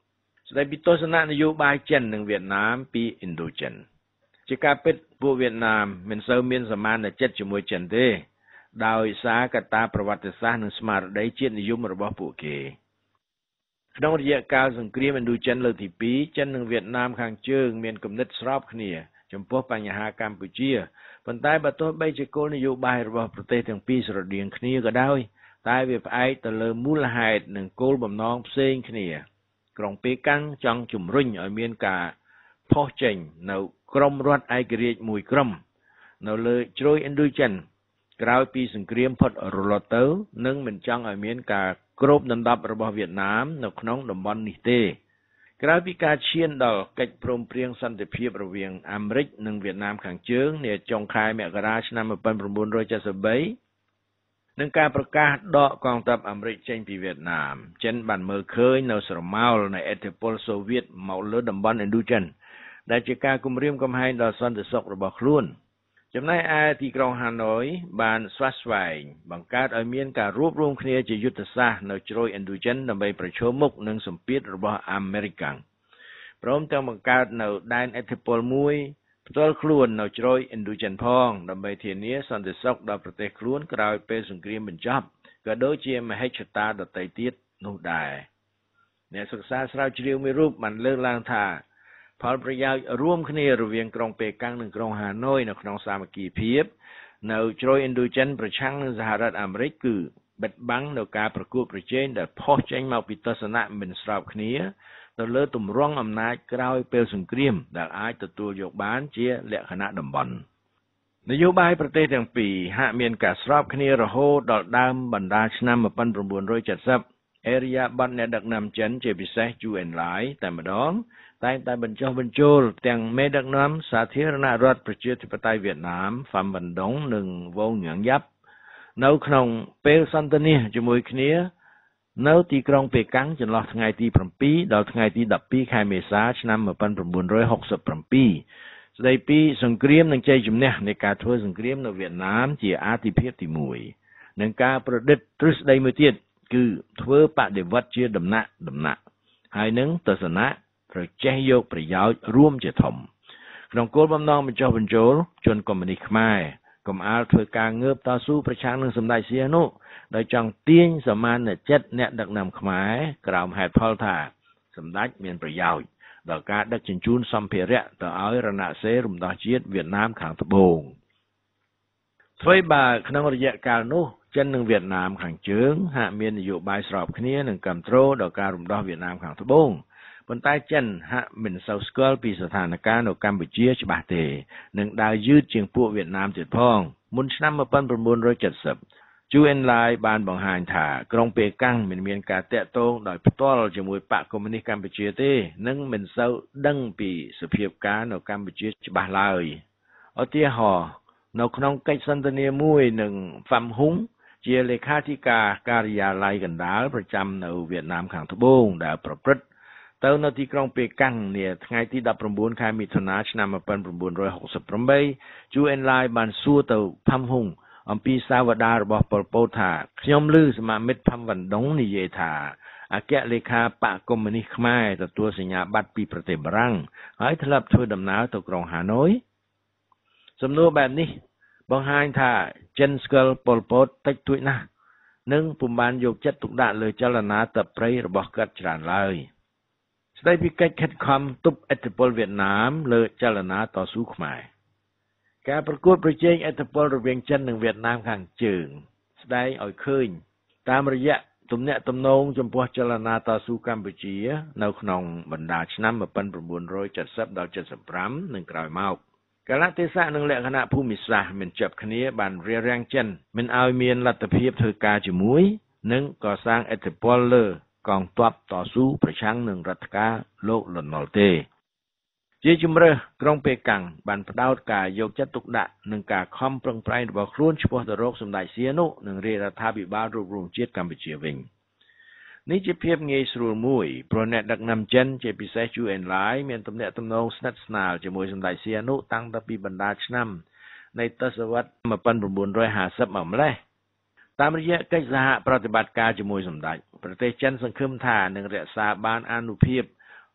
ស្ដីពីទស្សនៈនយោបាយចិននិងវៀតណាមពីឥណ្ឌូចិនជាការពិតពួកវៀតណាមមិនសូវមានសមានចិត្តជាមួយចិនទេដោយសារកត្តាប្រវត្តិសាស្ត្រនិងស្មារតីជាតិនិយមរបស់ពួកគេក្នុងរយៈកាលសង្គ្រាមឥណ្ឌូចិនលើកទីពីរចិននិងវៀតណាមខាងជើងមានគំនិតស្របគ្នាចំពោះបញ្ហាកម្ពុជាប៉ុន្តែបើទោះបីជាគោលនយោបាយរបស់ប្រទេសទាំងពីរស្រដៀងគ្នាក៏ដោយតែវាផ្អែកទៅលើមូលហេតុនិងគោលបំណងផ្សេងគ្នាក្រុងប៉េកាំងចង់ជំរុញឲ្យមានការផុសចេញនៅក្រមរដ្ឋឯករាជ្យមួយក្រុមនៅលើជ្រោយឥណ្ឌូចិនក្រោយពីសង្គ្រាមផុតរលត់ទៅនិងមិនចង់ឲ្យមានការគ្របដណ្ដប់របស់វៀតណាមនៅក្នុងតំបន់នេះទេក្រោយពីការឈានដល់កិច្ចព្រមព្រៀងសន្តិភាពរវាងអាមេរិកនិងវៀតណាមខាងជើងនាចុងខែមករាឆ្នាំmột nghìn chín trăm七mươi baនិងការប្រកាសដកកងទ័ពអាមេរិកចេញពីវៀតណាមចិនបានមើលឃើញនៅស្រមោលនៃឥទ្ធិពលសូវៀតមកលើតំបន់ឥណ្ឌូចិនដែលជាការគំរាមកំហែងដល់សន្តិសុខរបស់ខ្លួនចំណែកឯទីក្រុងហាណូយបានស្វាស្វែងបង្កើតឲ្យមានការរួបរวมគ្នាជាយុទ្ធសាស្ត្រនៅជ្រោយឥណ្ឌូចិនដើម្បីប្រឈមមុខនឹងសម្ពាធរបស់អាមេរិកព្រមទាំងបង្កើតនៅដែនឥទ្ធិពលមួយផ្ទាល់ខ្លួននៅជ្រោយឥណ្ឌូចិនផងដើម្បីធានាសន្តិសុខដល់ប្រទេសខ្លួនក្រោយពេលសង្គ្រាមបញ្ចប់ក៏ដូចជាមហិច្ឆតាដទៃទៀតនោះដែរអ្នកសិក្សាស្រាវជ្រាវមួយរូបបានលើកឡើងថាផលប្រយោជន៍រួមគ្នារវាងក្រុងប៉េកាំងនិងក្រុងហាណូយនៅក្នុងសាមគ្គីភាពនៅជ្រោយឥណ្ឌូចិនប្រឆាំងនឹងសហរដ្ឋអាមេរិកគឺបិទបាំងនៅការប្រកួតប្រជែងដែលផុសចេញមកពីទស្សនៈមិនស្របគ្នាទៅលើទម្រង់អំណាចក្រោយពេលសង្គ្រាមដែលអាចទទួលយកបានជាលក្ខណៈតំបន់នយោបាយប្រទេសទាំងពីរហាក់មានការស្របគ្នារហូតដល់ដើមបណ្ដាឆ្នាំmột nghìn chín trăm bảy mươiអេរិយាប័ត្រអ្នកដឹកនាំចិនជាពិសេសជូអិនឡាយតែម្ដងតែងតែបញ្ចុះបញ្ចូលទាំងមេដឹកនាំសាធារណរដ្ឋប្រជាធិបតេយ្យវៀតណាមហ្វាំវ៉ាន់ដុងនិងវ៉ងញ៉ាងយ៉ាប់នៅក្នុងពេលសន្ទនាជាមួយគ្នានៅទីក្រុងប៉េកាំងចន្លោះថ្ងៃទី7ដល់ថ្ងៃទី12ខែមេសាឆ្នាំmột nghìn chín trăm sáu mươi bảyស្ដីពីសង្គ្រាមនិងជ័យជំនះនៃការធ្វើសង្គ្រាមនៅវៀតណាមជាអាទិភាពទីមួយនិងការប្រឌិតទ្រឹស្ដីមួយទៀតគឺធ្វើបដិវត្តជាដំណាក់ដំណាក់ហើយនឹងទស្សនៈត្រូវចេះយកប្រយោជន៍រួមជាធំក្នុងគោលបំណងបញ្ចុះបញ្ចូលជនកុម្មុយនីសខ្មែរកុំអាលធ្វើការងើបតស៊ូប្រឆាំងនឹងសម្ដេចសៀនុដោយចង់ទាញសមានចិត្តអ្នកដឹកនាំខ្មែរក្រោមហេតុផលថាសម្ដេចមានប្រយោជន៍ដល់ការដឹកជញ្ជូនសម្ភារៈទៅឲ្យរណសិរ្សរំដោះជាតិវៀតណាមខាងត្បូងធ្វើបើក្នុងរយៈកាលនោះចិននិងវៀតណាមខាងជើងហាក់មាននយោបាយស្របគ្នានិងគ្រប់គ្រងដល់ការរំដោះវៀតណាមខាងត្បូងប៉ុន្តែចិនហាក់មិនសូវស្គាល់ពីស្ថានភាពនៅកម្ពុជាច្បាស់ទេនិងដើរយឺតជាងពួកវៀតណាមទៀតផងមុនឆ្នាំmột nghìn chín trăm bảy mươiជូអិនឡាយបានបង្ហាញថាក្រុងប៉េកាំងមិនមានការតាក់ទងដោយផ្ទាល់ជាមួយបកកុម្មុយនីសកម្ពុជាទេនិងមិនសូវដឹងពីសភាពការនៅកម្ពុជាច្បាស់ឡើយឧទាហរណ៍នៅក្នុងកិច្ចសន្ទនាមួយនឹងហ្វាំហ៊ុងជាលេខាធិការការិយាល័យកណ្ដាលប្រចាំនៅវៀតណាមខាងត្បូងដែលប្រព្រឹត្តទៅនៅទីក្រុងប៉េកាំងនាថ្ងៃទី19ខែមិថុនាឆ្នាំmột nghìn chín trăm sáu mươi támជូអិនឡាយបានសួរទៅផាំហ៊ុងអំពីសាវតារបស់ប៉ុលពតថាខ្ញុំឮសមាមិត្តផាំវ៉ាន់ដុងនិយាយថាអគ្គលេខាបកកុម្មុយនីសខ្មែរទទួលសញ្ញាបត្រពីប្រទេសបារាំងហើយធ្លាប់ធ្វើដំណើរទៅក្រុងហាណូយសំណួរបែបនេះបង្ហាញថាចិនស្គាល់ប៉ុលពតតិចតួចណាស់និងពុំបានយកចិត្តទុកដាក់លើចលនាតប្រៃរបស់គាត់ច្រើនឡើយស្ដីពីកិច្ចខិតខំទប់ឥទ្ធិពលវៀតណាមលើចលនាតស៊ូខ្មែរការប្រកួតប្រជែងឥទ្ធិពលរវាងចិននិងវៀតណាមខាងជើងស្ដែងឲ្យឃើញតាមរយៈទំនាក់ទំនងចំពោះចលនាតស៊ូកម្ពុជានៅក្នុងបណ្ដាឆ្នាំmột nghìn chín trăm bảy mươiដល់75និងក្រោយមកកាលៈទេសៈនិងលក្ខណៈភូមិសាស្ត្រមិនជាប់គ្នាបានរារាំងចិនមិនឲ្យមានលទ្ធភាពធ្វើការជាមួយនិងកសាងឥទ្ធិពលលើកងទ័ពតស៊ូប្រឆាំងនឹងរដ្ឋការលោកលន់នល់ទេជាជំរើសក្រុងប៉េកាំងបានផ្ដោតការយកចិត្តទុកដាក់នឹងការខំប្រឹងប្រែងរបស់ខ្លួនឆ្ពោះទៅរកសម្ដេចសៀនុនិងរាជរដ្ឋាភិបាលរួមរងជាតិកម្ពុជាវិញនេះជាភាពងាយស្រួលមួយព្រោះអ្នកដឹកនាំចិនជាពិសេសជូអិនឡាយមានទំនាក់ទំនងស្និទ្ធស្នាលជាមួយសម្ដេចសៀនុតាំងពីបណ្ដាឆ្នាំនៃទសវត្សរ៍một nghìn chín trămห้าสิบមកម្លេះតាមរយៈកិច្ចសហប្រតិបត្តិការជាមួយសម្ដេចប្រទេសចិនសង្ឃឹមថានឹងរក្សាបានអានុភាព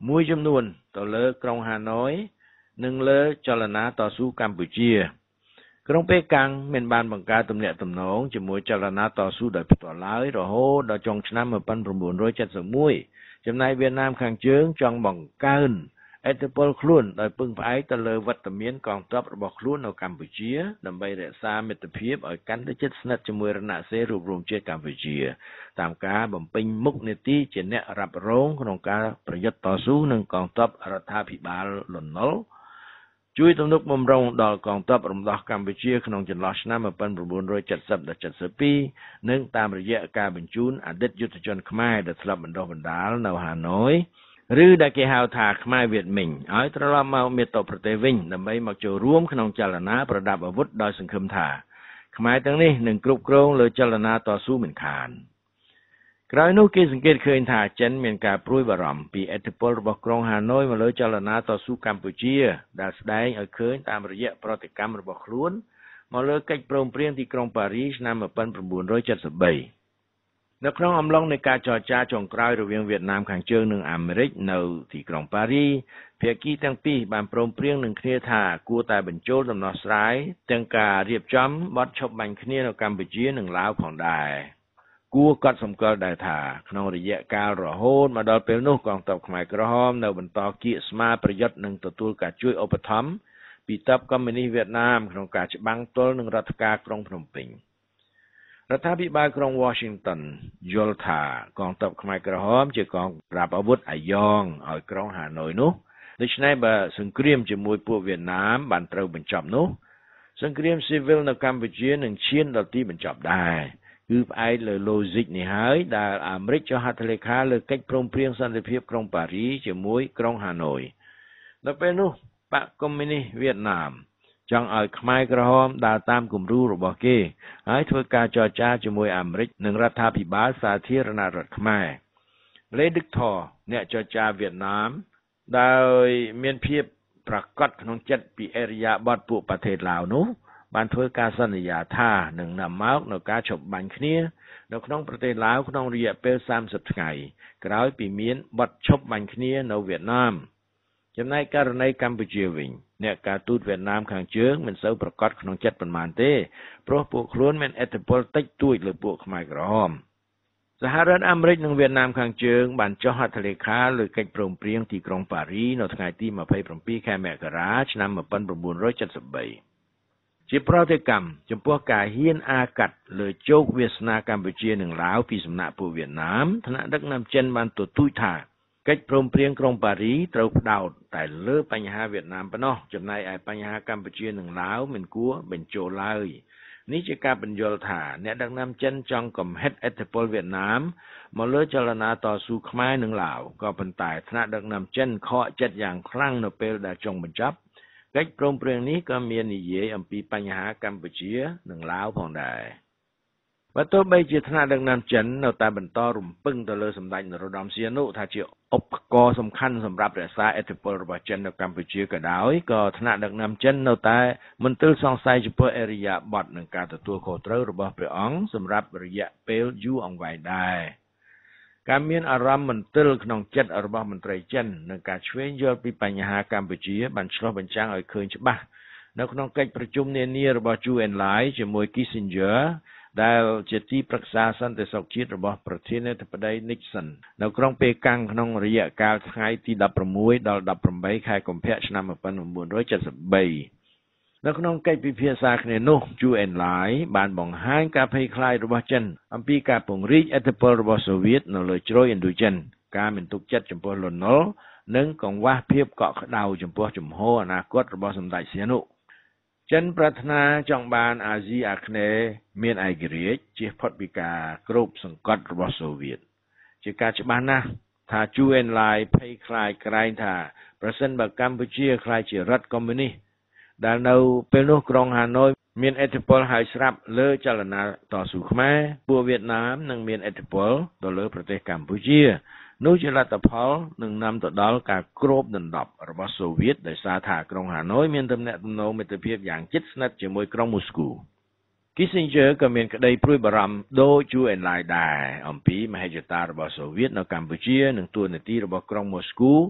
មួយចំនួនទៅលើក្រុងហាណូយនិងលើចលនាតស៊ូកម្ពុជាក្រុងប៉េកាំងមានបានបង្កើតទំនាក់ទំនងជាមួយចលនាតស៊ូដោយផ្ទាល់ឡើយរហូតដល់ចុងឆ្នាំmột nghìn chín trăm bảy mươi mốtចំណែកវៀតណាមខាងជើងចង់បង្កើនឥទ្ធិពលខ្លួនដោយពឹងផ្អែកទៅលើវត្តមានកងទ័ពរបស់ខ្លួននៅកម្ពុជាដើម្បីរក្សាមិត្តភាពឲ្យកាន់តែជិតស្និទ្ធជាមួយរណសិរ្សរួបរวมជាតិកម្ពុជាតាមការបំពេញមុខនីតិជាអ្នករ៉ាប់រងក្នុងការប្រយុទ្ធតស៊ូនឹងកងទ័ពរដ្ឋាភិបាលលន់នល់ជួយទំនុកបម្រុងដល់កងទ័ពរំដោះកម្ពុជាក្នុងចន្លោះឆ្នាំmột nghìn chín trăm bảy mươiដល់칠mươi twoនិងតាមរយៈការបញ្ជូនអតីតយុទ្ធជនខ្មែរដែលធ្លាប់បណ្ដុះបណ្ដាលនៅហាណូយឬដែលគេហៅថាខ្មែរវៀតមិញឲ្យត្រឡប់មកមាតុប្រទេសវិញដើម្បីមកចូលរួមក្នុងចលនាប្រដាប់អាវុធដោយសង្ឃឹមថាខ្មែរទាំងនេះនឹងគ្រប់គ្រងលើចលនាតស៊ូមិនខានក្រោយនោះគេសង្កេតឃើញថាចិនមានការព្រួយបារម្ភពីឥទ្ធិពលរបស់ក្រុងហាណូយមកលើចលនាតស៊ូកម្ពុជាដែលស្ដែងឲ្យឃើញតាមរយៈប្រតិកម្មរបស់ខ្លួនមកលើកិច្ចព្រមព្រៀងទីក្រុងប៉ារីសឆ្នាំmột nghìn chín trăm73នៅក្នុងអំឡុងនៃការចរចាចុងក្រោយរវាងវៀតណាមខាងជើងនិងអាមេរិកនៅទីក្រុងប៉ារីសភាគីទាំងពីរបានព្រមព្រៀងនឹងគ្នាថាគួរតែបញ្ចូលដំណោះស្រាយទាំងការរៀបចំបទឈប់បាញ់គ្នានៅកម្ពុជានិងឡាវផងដែរគួរកត់សម្គាល់ដែរថាក្នុងរយៈកាលរហូតមកដល់ពេលនោះកងទ័ពខ្មែរក្រហមនៅបន្តគៀកស្មារប្រយុទ្ធនឹងទទួលការជួយឧបត្ថម្ភពីទ័ពកុម្មុយនីសវៀតណាមក្នុងការច្បាំងទល់នឹងរដ្ឋការក្រុងភ្នំពេញរដ្ឋាភិបាលក្រុង Washington យល់ថាកងទ័ពខ្មែរក្រហមជាកងប្រដាប់អាវុធអាយ៉ងឲ្យក្រុងហាណូយនោះដូច្នេះបើសង្គ្រាមជាមួយពួកវៀតណាមបានត្រូវបញ្ចប់នោះសង្គ្រាមស៊ីវិលនៅកម្ពុជានឹងឈានដល់ទីបញ្ចប់ដែរគឺផ្អែកលើ logic នេះហើយដែលអាមេរិកចុះហត្ថលេខាលើកិច្ចព្រមព្រៀងសន្តិភាពក្រុងប៉ារីសជាមួយក្រុងហាណូយនៅពេលនោះបកកុម្មុយនីសវៀតណាមចង់ឲ្យខ្មែរក្រហមដើរតាមគំរូរបស់គេហើយធ្វើការចរចាជាមួយអាមេរិកនិងរដ្ឋាភិបាលសាធារណរដ្ឋខ្មែរលេឌឹកថរអ្នកចរចាវៀតណាមដោយមានភាពប្រកបក្នុងចិត្តពីអរិយាប័ត្រពួកប្រទេសឡាវនោះបានធ្វើការសន្យាថានឹងនាំមកនូវការឈប់បាញ់គ្នានៅក្នុងប្រទេសឡាវក្នុងរយៈពេលសាមសិបថ្ងៃក្រោយពីមានបទឈប់បាញ់គ្នានៅវៀតណាមចំណែកករណីកម្ពុជាវិញអ្នកការទូតវៀតណាមខាងជើងមិនសូវប្រកបក្នុងចិត្តប៉ុន្មានទេព្រោះពួកខ្លួនមានឥទ្ធិពលតិចតួចលើពួកខ្មែរក្រហមសហរដ្ឋអាមេរិកនិងវៀតណាមខាងជើងបានចុះហត្ថលេខាលើកិច្ចព្រមព្រៀងទីក្រុងប៉ារីសនៅថ្ងៃទីยี่สิบเจ็ดខែមករាឆ្នាំmột nghìn chín trăm73ជាប្រតិកម្មចំពោះការហ៊ានអាកាត់លើជោគវាសនាកម្ពុជានិងឡាវពីសំណាក់ពួកវៀតណាមថ្នាក់ដឹកនាំចិនបានទទូចថាកិច្ចព្រមព្រៀងក្រុងប៉ារីសត្រូវផ្ដោតតែលើបញ្ហាវៀតណាមប៉ុណ្ណោះចំណែកឯបញ្ហាកម្ពុជានិងឡាវមិនគួរបញ្ចូលឡើយនេះជាការបញ្យល់ថាអ្នកដឹកនាំចិនចង់កំហិតឥទ្ធិពលវៀតណាមមកលើចលនាតស៊ូខ្មែរនិងឡាវក៏ប៉ុន្តែថ្នាក់ដឹកនាំចិនខកចិត្តយ៉ាងខ្លាំងនៅពេលដែលចុងបញ្ចប់កិច្ចព្រមព្រៀងនេះក៏មាននិយាយអំពីបញ្ហាកម្ពុជានិងឡាវផងដែរបើទោះបីជាថ្នាក់ដឹកនាំចិននៅតែបន្តរំពឹងទៅលើសម្ដេចនរោត្តមសីហនុថាជាឧបករណ៍សំខាន់សម្រាប់រក្សាឥទ្ធិពលរបស់ចិននៅកម្ពុជាក៏ដោយក៏ថ្នាក់ដឹកនាំចិននៅតែមន្ទិលសង្ស័យចំពោះអរិយាប័ត្រនិងការទទួលខុសត្រូវរបស់ព្រះអង្គសម្រាប់រយៈពេលយូរអង្វែងដែរការមានអារម្មណ៍មន្ទិលក្នុងចិត្តរបស់មន្ត្រីចិននិងការឆ្វេងយល់ពីបញ្ហាកម្ពុជាបានឆ្លុះបញ្ចាំងឲ្យឃើញច្បាស់នៅក្នុងកិច្ចប្រជុំនានារបស់ Chu Enlai ជាមួយ Kissinger ដែលជាទីប្រឹក្សាសន្តិសុខជាតិរបស់ប្រធានាធិបតី Nixon នៅក្រុងប៉េកាំងក្នុងរយៈកាលថ្ងៃទីដប់ប្រាំមួយដល់ដប់ប្រាំបីខែកុម្ភៈឆ្នាំmột nghìn chín trăm73នៅក្នុងកិច្ចពិភាក្សាគ្នានោះ Chu Enlai បានបង្ហាញការភ័យខ្លាចរបស់ចិនអំពីការពង្រីកឥទ្ធិពលរបស់សូវៀតនៅលើជ្រោយឥណ្ឌូចិនការមិនទុកចិត្តចំពោះលន់នល់និងកង្វះភាពកក់ក្ដៅចំពោះជំហរអនាគតរបស់សម្ដេចសីហនុចិនប្រាថ្នាចង់បានអាស៊ីអាគ្នេយ៍មានឯករាជ្យជៀសផុតពីការគ្របសង្កត់របស់សូវៀតជាការច្បាស់ណាស់ថា Chu Enlai ភ័យខ្លាចក្រែងថាប្រសិនបើកម្ពុជាក្លាយជារដ្ឋកុម្មុយនីសដែលនៅពេលនោះក្រុងហាណូយមានឥទ្ធិពលហើយស្រាប់លើចលនាតស៊ូខ្មែរពួកវៀតណាមនឹងមានឥទ្ធិពលទៅលើប្រទេសកម្ពុជានោះជាលទ្ធផលនឹងនាំទៅដល់ការគ្របដណ្ដប់របស់សូវៀតដោយសារថាក្រុងហាណូយមានទំនាក់ទំនងមិត្តភាពយ៉ាងជិតស្និទ្ធជាមួយក្រុងមូស្គូ Kissinger ក៏មានក្តីព្រួយបារម្ភដូច Chu Enlai ដែរអំពីមហិច្ឆតារបស់សូវៀតនៅកម្ពុជានិងទួនាទីរបស់ក្រុងមូស្គូ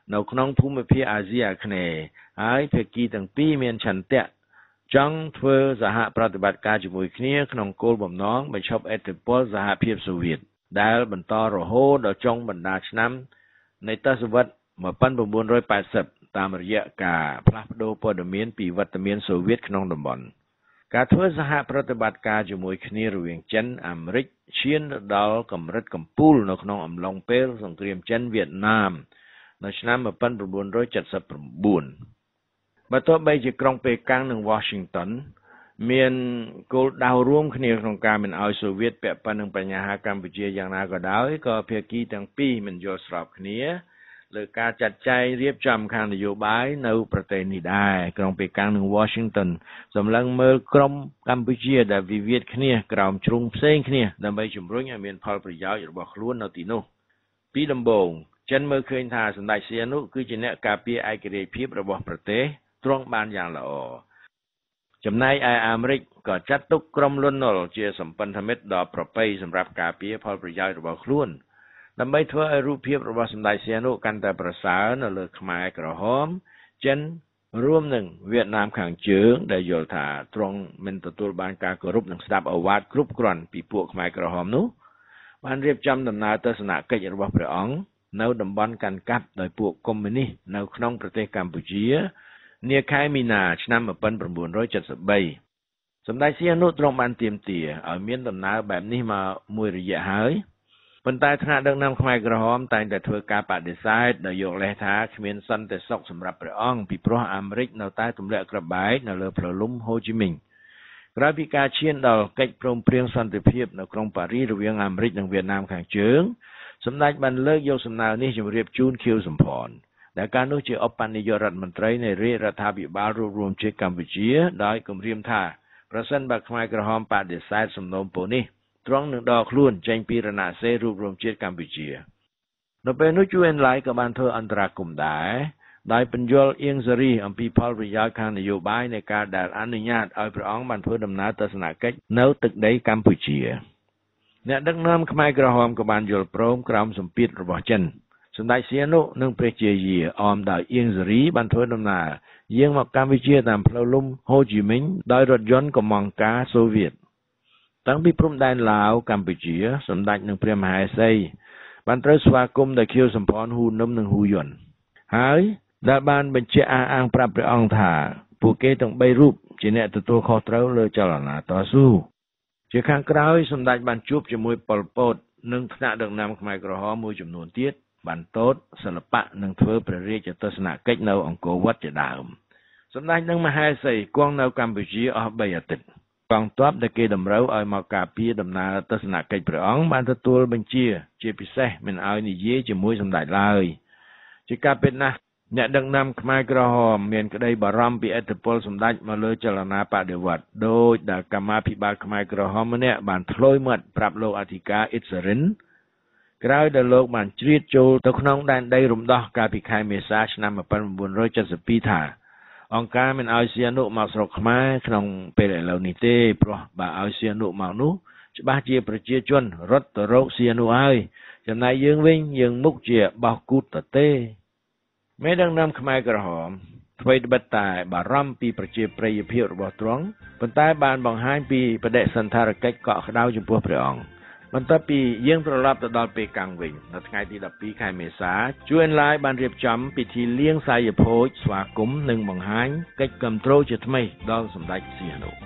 នៅក្នុងភូមិភាគអាស៊ីអាគ្នេយ៍ហើយភាគីទាំងពីរមានឆន្ទៈចង់ធ្វើសហប្រតិបត្តិការជាមួយគ្នាក្នុងគោលបំណងបញ្ឈប់ឥទ្ធិពលសហភាពសូវៀតដែលបន្តរហូតដល់ចុងបណ្ដាឆ្នាំនៃទសវត្សរ៍nineteen eightyតាមរយៈការផ្លាស់ប្ដូរព័ត៌មានពីវត្តមានសូវៀតក្នុងតំបន់ការធ្វើសហប្រតិបត្តិការជាមួយគ្នារវាងចិនអាមេរិកឈានទៅដល់កម្រិតកំពូលនៅក្នុងអំឡុងពេលសង្គ្រាមចិនវៀតណាមនៅឆ្នាំnineteen seventy-nineបើទោះបីជាក្រុងប៉េកាំងនិង Washington មានគោលដៅរួមគ្នាក្នុងការមិនឲ្យសូវៀតពាក់ព័ន្ធនឹងបញ្ហាកម្ពុជាយ៉ាងណាក៏ដោយក៏ភាគីទាំងពីរមិនយល់ស្របគ្នាលើការចាត់ចែងរៀបចំខាងនយោបាយនៅប្រទេសនេះដែរក្រុងប៉េកាំងនិង Washington សម្លឹងមើលក្រុមកម្ពុជាដែលវិវាទគ្នាក្រោមជ្រុងផ្សេងគ្នាដើម្បីជំរុញឲ្យមានផលប្រយោជន៍របស់ខ្លួននៅទីនោះពីដំបូងចិនមើលឃើញថាសម្ដេចសីហនុគឺជាអ្នកការពារឯករាជ្យភាពរបស់ប្រទេសទ្រង់បានយ៉ាងល្អចំណែកឯអាមេរិកក៏ចាត់ទុកក្រុមលន់នល់ជាសម្ព័ន្ធមិត្តដ៏ប្រពៃសម្រាប់ការពារផលប្រយោជន៍របស់ខ្លួនដើម្បីធ្វើឲ្យរូបភាពរបស់សម្ដេចសីហនុកាន់តែប្រសើរនៅលើខ្មែរក្រហមចិនរួមនឹងវៀតណាមខាងជើងដែលយល់ថាទ្រង់មិនទទួលបានការគោរពនិងស្ដាប់ឱវាទគ្រប់គ្រាន់ពីពួកខ្មែរក្រហមនោះបានរៀបចំដំណើរទស្សនកិច្ចរបស់ព្រះអង្គនៅតំបន់កាន់កាប់ដោយពួកកុម្មុយនីសនៅក្នុងប្រទេសកម្ពុជានាខែមីនាឆ្នាំnineteen seventy-threeសម្ដេចសីហនុទ្រង់បានទាមទារឲ្យមានដំណើរបែបនេះមកមួយរយៈហើយប៉ុន្តែថ្នាក់ដឹកនាំខ្មែរក្រហមតែងតែធ្វើការបដិសេធដោយយកលេសថាគ្មានសន្តិសុខសម្រាប់ព្រះអង្គពីព្រោះអាមេរិកនៅតែទម្លាក់គ្រាប់បែកនៅលើផ្លូវលំហូជីមីញក្រោយពីការឈានដល់កិច្ចព្រមព្រៀងសន្តិភាពនៅក្រុងប៉ារីសរវាងអាមេរិកនិងវៀតណាមខាងជើងសម្ដេចបានលើកយកសំណើនេះជម្រាបជូនខៀវសំផនដែលកាលនោះជាឧបនាយករដ្ឋមន្ត្រីនៃរាជរដ្ឋាភិបាលរួបរวมជាតិកម្ពុជាដោយគម្រាមថាប្រសិនបើខ្មែរក្រហមបដិសេធសំណូមពរនេះទ្រង់នឹងដកខ្លួនចេញពីរណសិរ្សរួបរวมជាតិកម្ពុជានៅពេលនោះជួនឡៃក៏បានធ្វើអន្តរាគមន៍ដែរដោយបញ្យល់អៀងសេរីអំពីផលប្រយោជន៍ខាងនយោបាយនៃការដែលអនុញ្ញាតឲ្យព្រះអង្គបានធ្វើដំណើរទស្សនកិច្ចនៅទឹកដីកម្ពុជាអ្នកដឹកនាំខ្មែរក្រហមក៏បានយល់ព្រមក្រោមសម្ពាធរបស់ចិនសម្ដេចសីហនុនិងព្រះជាយាអមដោយអៀងសេរីបានធ្វើដំណើរយាងមកកម្ពុជាតាមផ្លូវលំហូជីមីញដោយរថយន្តកម្លាំងការសូវៀតតាំងពីព្រំដែនឡាវកម្ពុជាសម្ដេចនិងព្រះមហេសីបានត្រូវស្វាគមន៍ដោយខៀវសំផនហ៊ូនឹមនិងហ៊ូយុនហើយដែលបានបញ្ជាក់អះអាងប្រាប់ព្រះអង្គថាពួកគេទាំងបីរូបជាអ្នកទទួលខុសត្រូវលើចលនាតស៊ូជាខាងក្រោយសម្ដេចបានជួបជាមួយប៉ុលពតនិងថ្នាក់ដឹកនាំខ្មែរក្រហមមួយចំនួនទៀតបានតូតសិល្បៈនិងធ្វើព្រះរាជទស្សនកិច្ចនៅអង្គរវត្តជាដើមសម្ដេចនិងមហេសីគង់នៅកម្ពុជាអស់បីអាទិត្យកងទ័ពដែលគេតម្រូវឲ្យមកការពារដំណើរទស្សនកិច្ចព្រះអង្គបានទទួលបញ្ជាជាពិសេសមិនឲ្យនិយាយជាមួយសម្ដេចឡើយជាការពិតណាស់អ្នកដឹកនាំខ្មែរក្រហមមានក្តីបារម្ភពីឥទ្ធិពលសម្ដេចមកលើចលនាបដិវត្តន៍ដោយដែលកម្មាភិបាលខ្មែរក្រហមម្នាក់បានធ្លោយមាត់ប្រាប់លោកអធិការអ៊ីតសារិនក្រោយដែលលោកបានជ្រៀតចូលទៅក្នុងដែនដីរំដោះកាលពីខែមេសាឆ្នាំnineteen seventy-twoថាអង្គការមិនឲ្យសីហនុមកស្រុកខ្មែរក្នុងពេលឥឡូវនេះទេព្រោះបើឲ្យសីហនុមកនោះច្បាស់ជាប្រជាជនរត់ទៅរកសីហនុហើយចំណែកយើងវិញយើងមុខជាបោះគូតទៅទេមេដឹកនាំខ្មែរក្រហមអ្វីត្បិតតែបារម្ភពីប្រជាប្រិយភាពរបស់ទ្រង់ប៉ុន្តែបានបង្ហាញពីបដិសណ្ឋារកិច្ចកក់ក្ដៅចំពោះព្រះអង្គបន្ទាប់ពីយើងត្រឡប់ទៅដល់ប៉េកាំងវិញនៅថ្ងៃទីtwelveខែមេសាជួនឡាយបានរៀបចំពិធីលៀងសាយភោជស្វាគមន៍និងបង្ហាញកិច្ចគាំទ្រជាថ្មីដល់សម្ដេចសីហនុ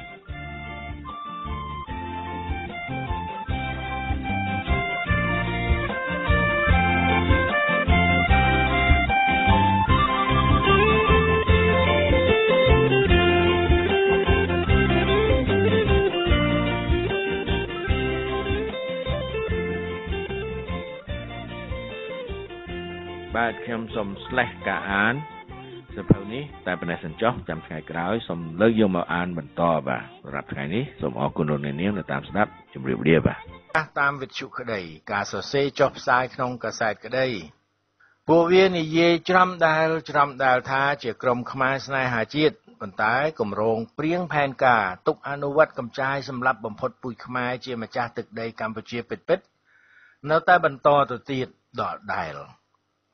បាទខ្ញុំសូមស្លេះការអានសៀវភៅនេះតែប៉ុណ្ណេះសិនចុះចាំថ្ងៃក្រោយសូមលើកយកមកអានបន្តបាទសម្រាប់ថ្ងៃនេះសូមអរគុណលោកអ្នកនាងដែលតាមស្ដាប់ជម្រាបលាបាទតាមវិទ្យុក្តីការសរសេរចុះផ្សាយក្នុងកាសែតក្តីពួកវានិយាយច្រំដែលច្រំដែលថាជាក្រុមខ្មែរស្នេហាជាតិប៉ុន្តែគម្រោងព្រៀងផែនការទុកអនុវត្តកម្ចាយសម្រាប់បំផុតពូជខ្មែរជាម្ចាស់ទឹកដីកម្ពុជាពិតៗនៅតែបន្តទៅទៀតដដែល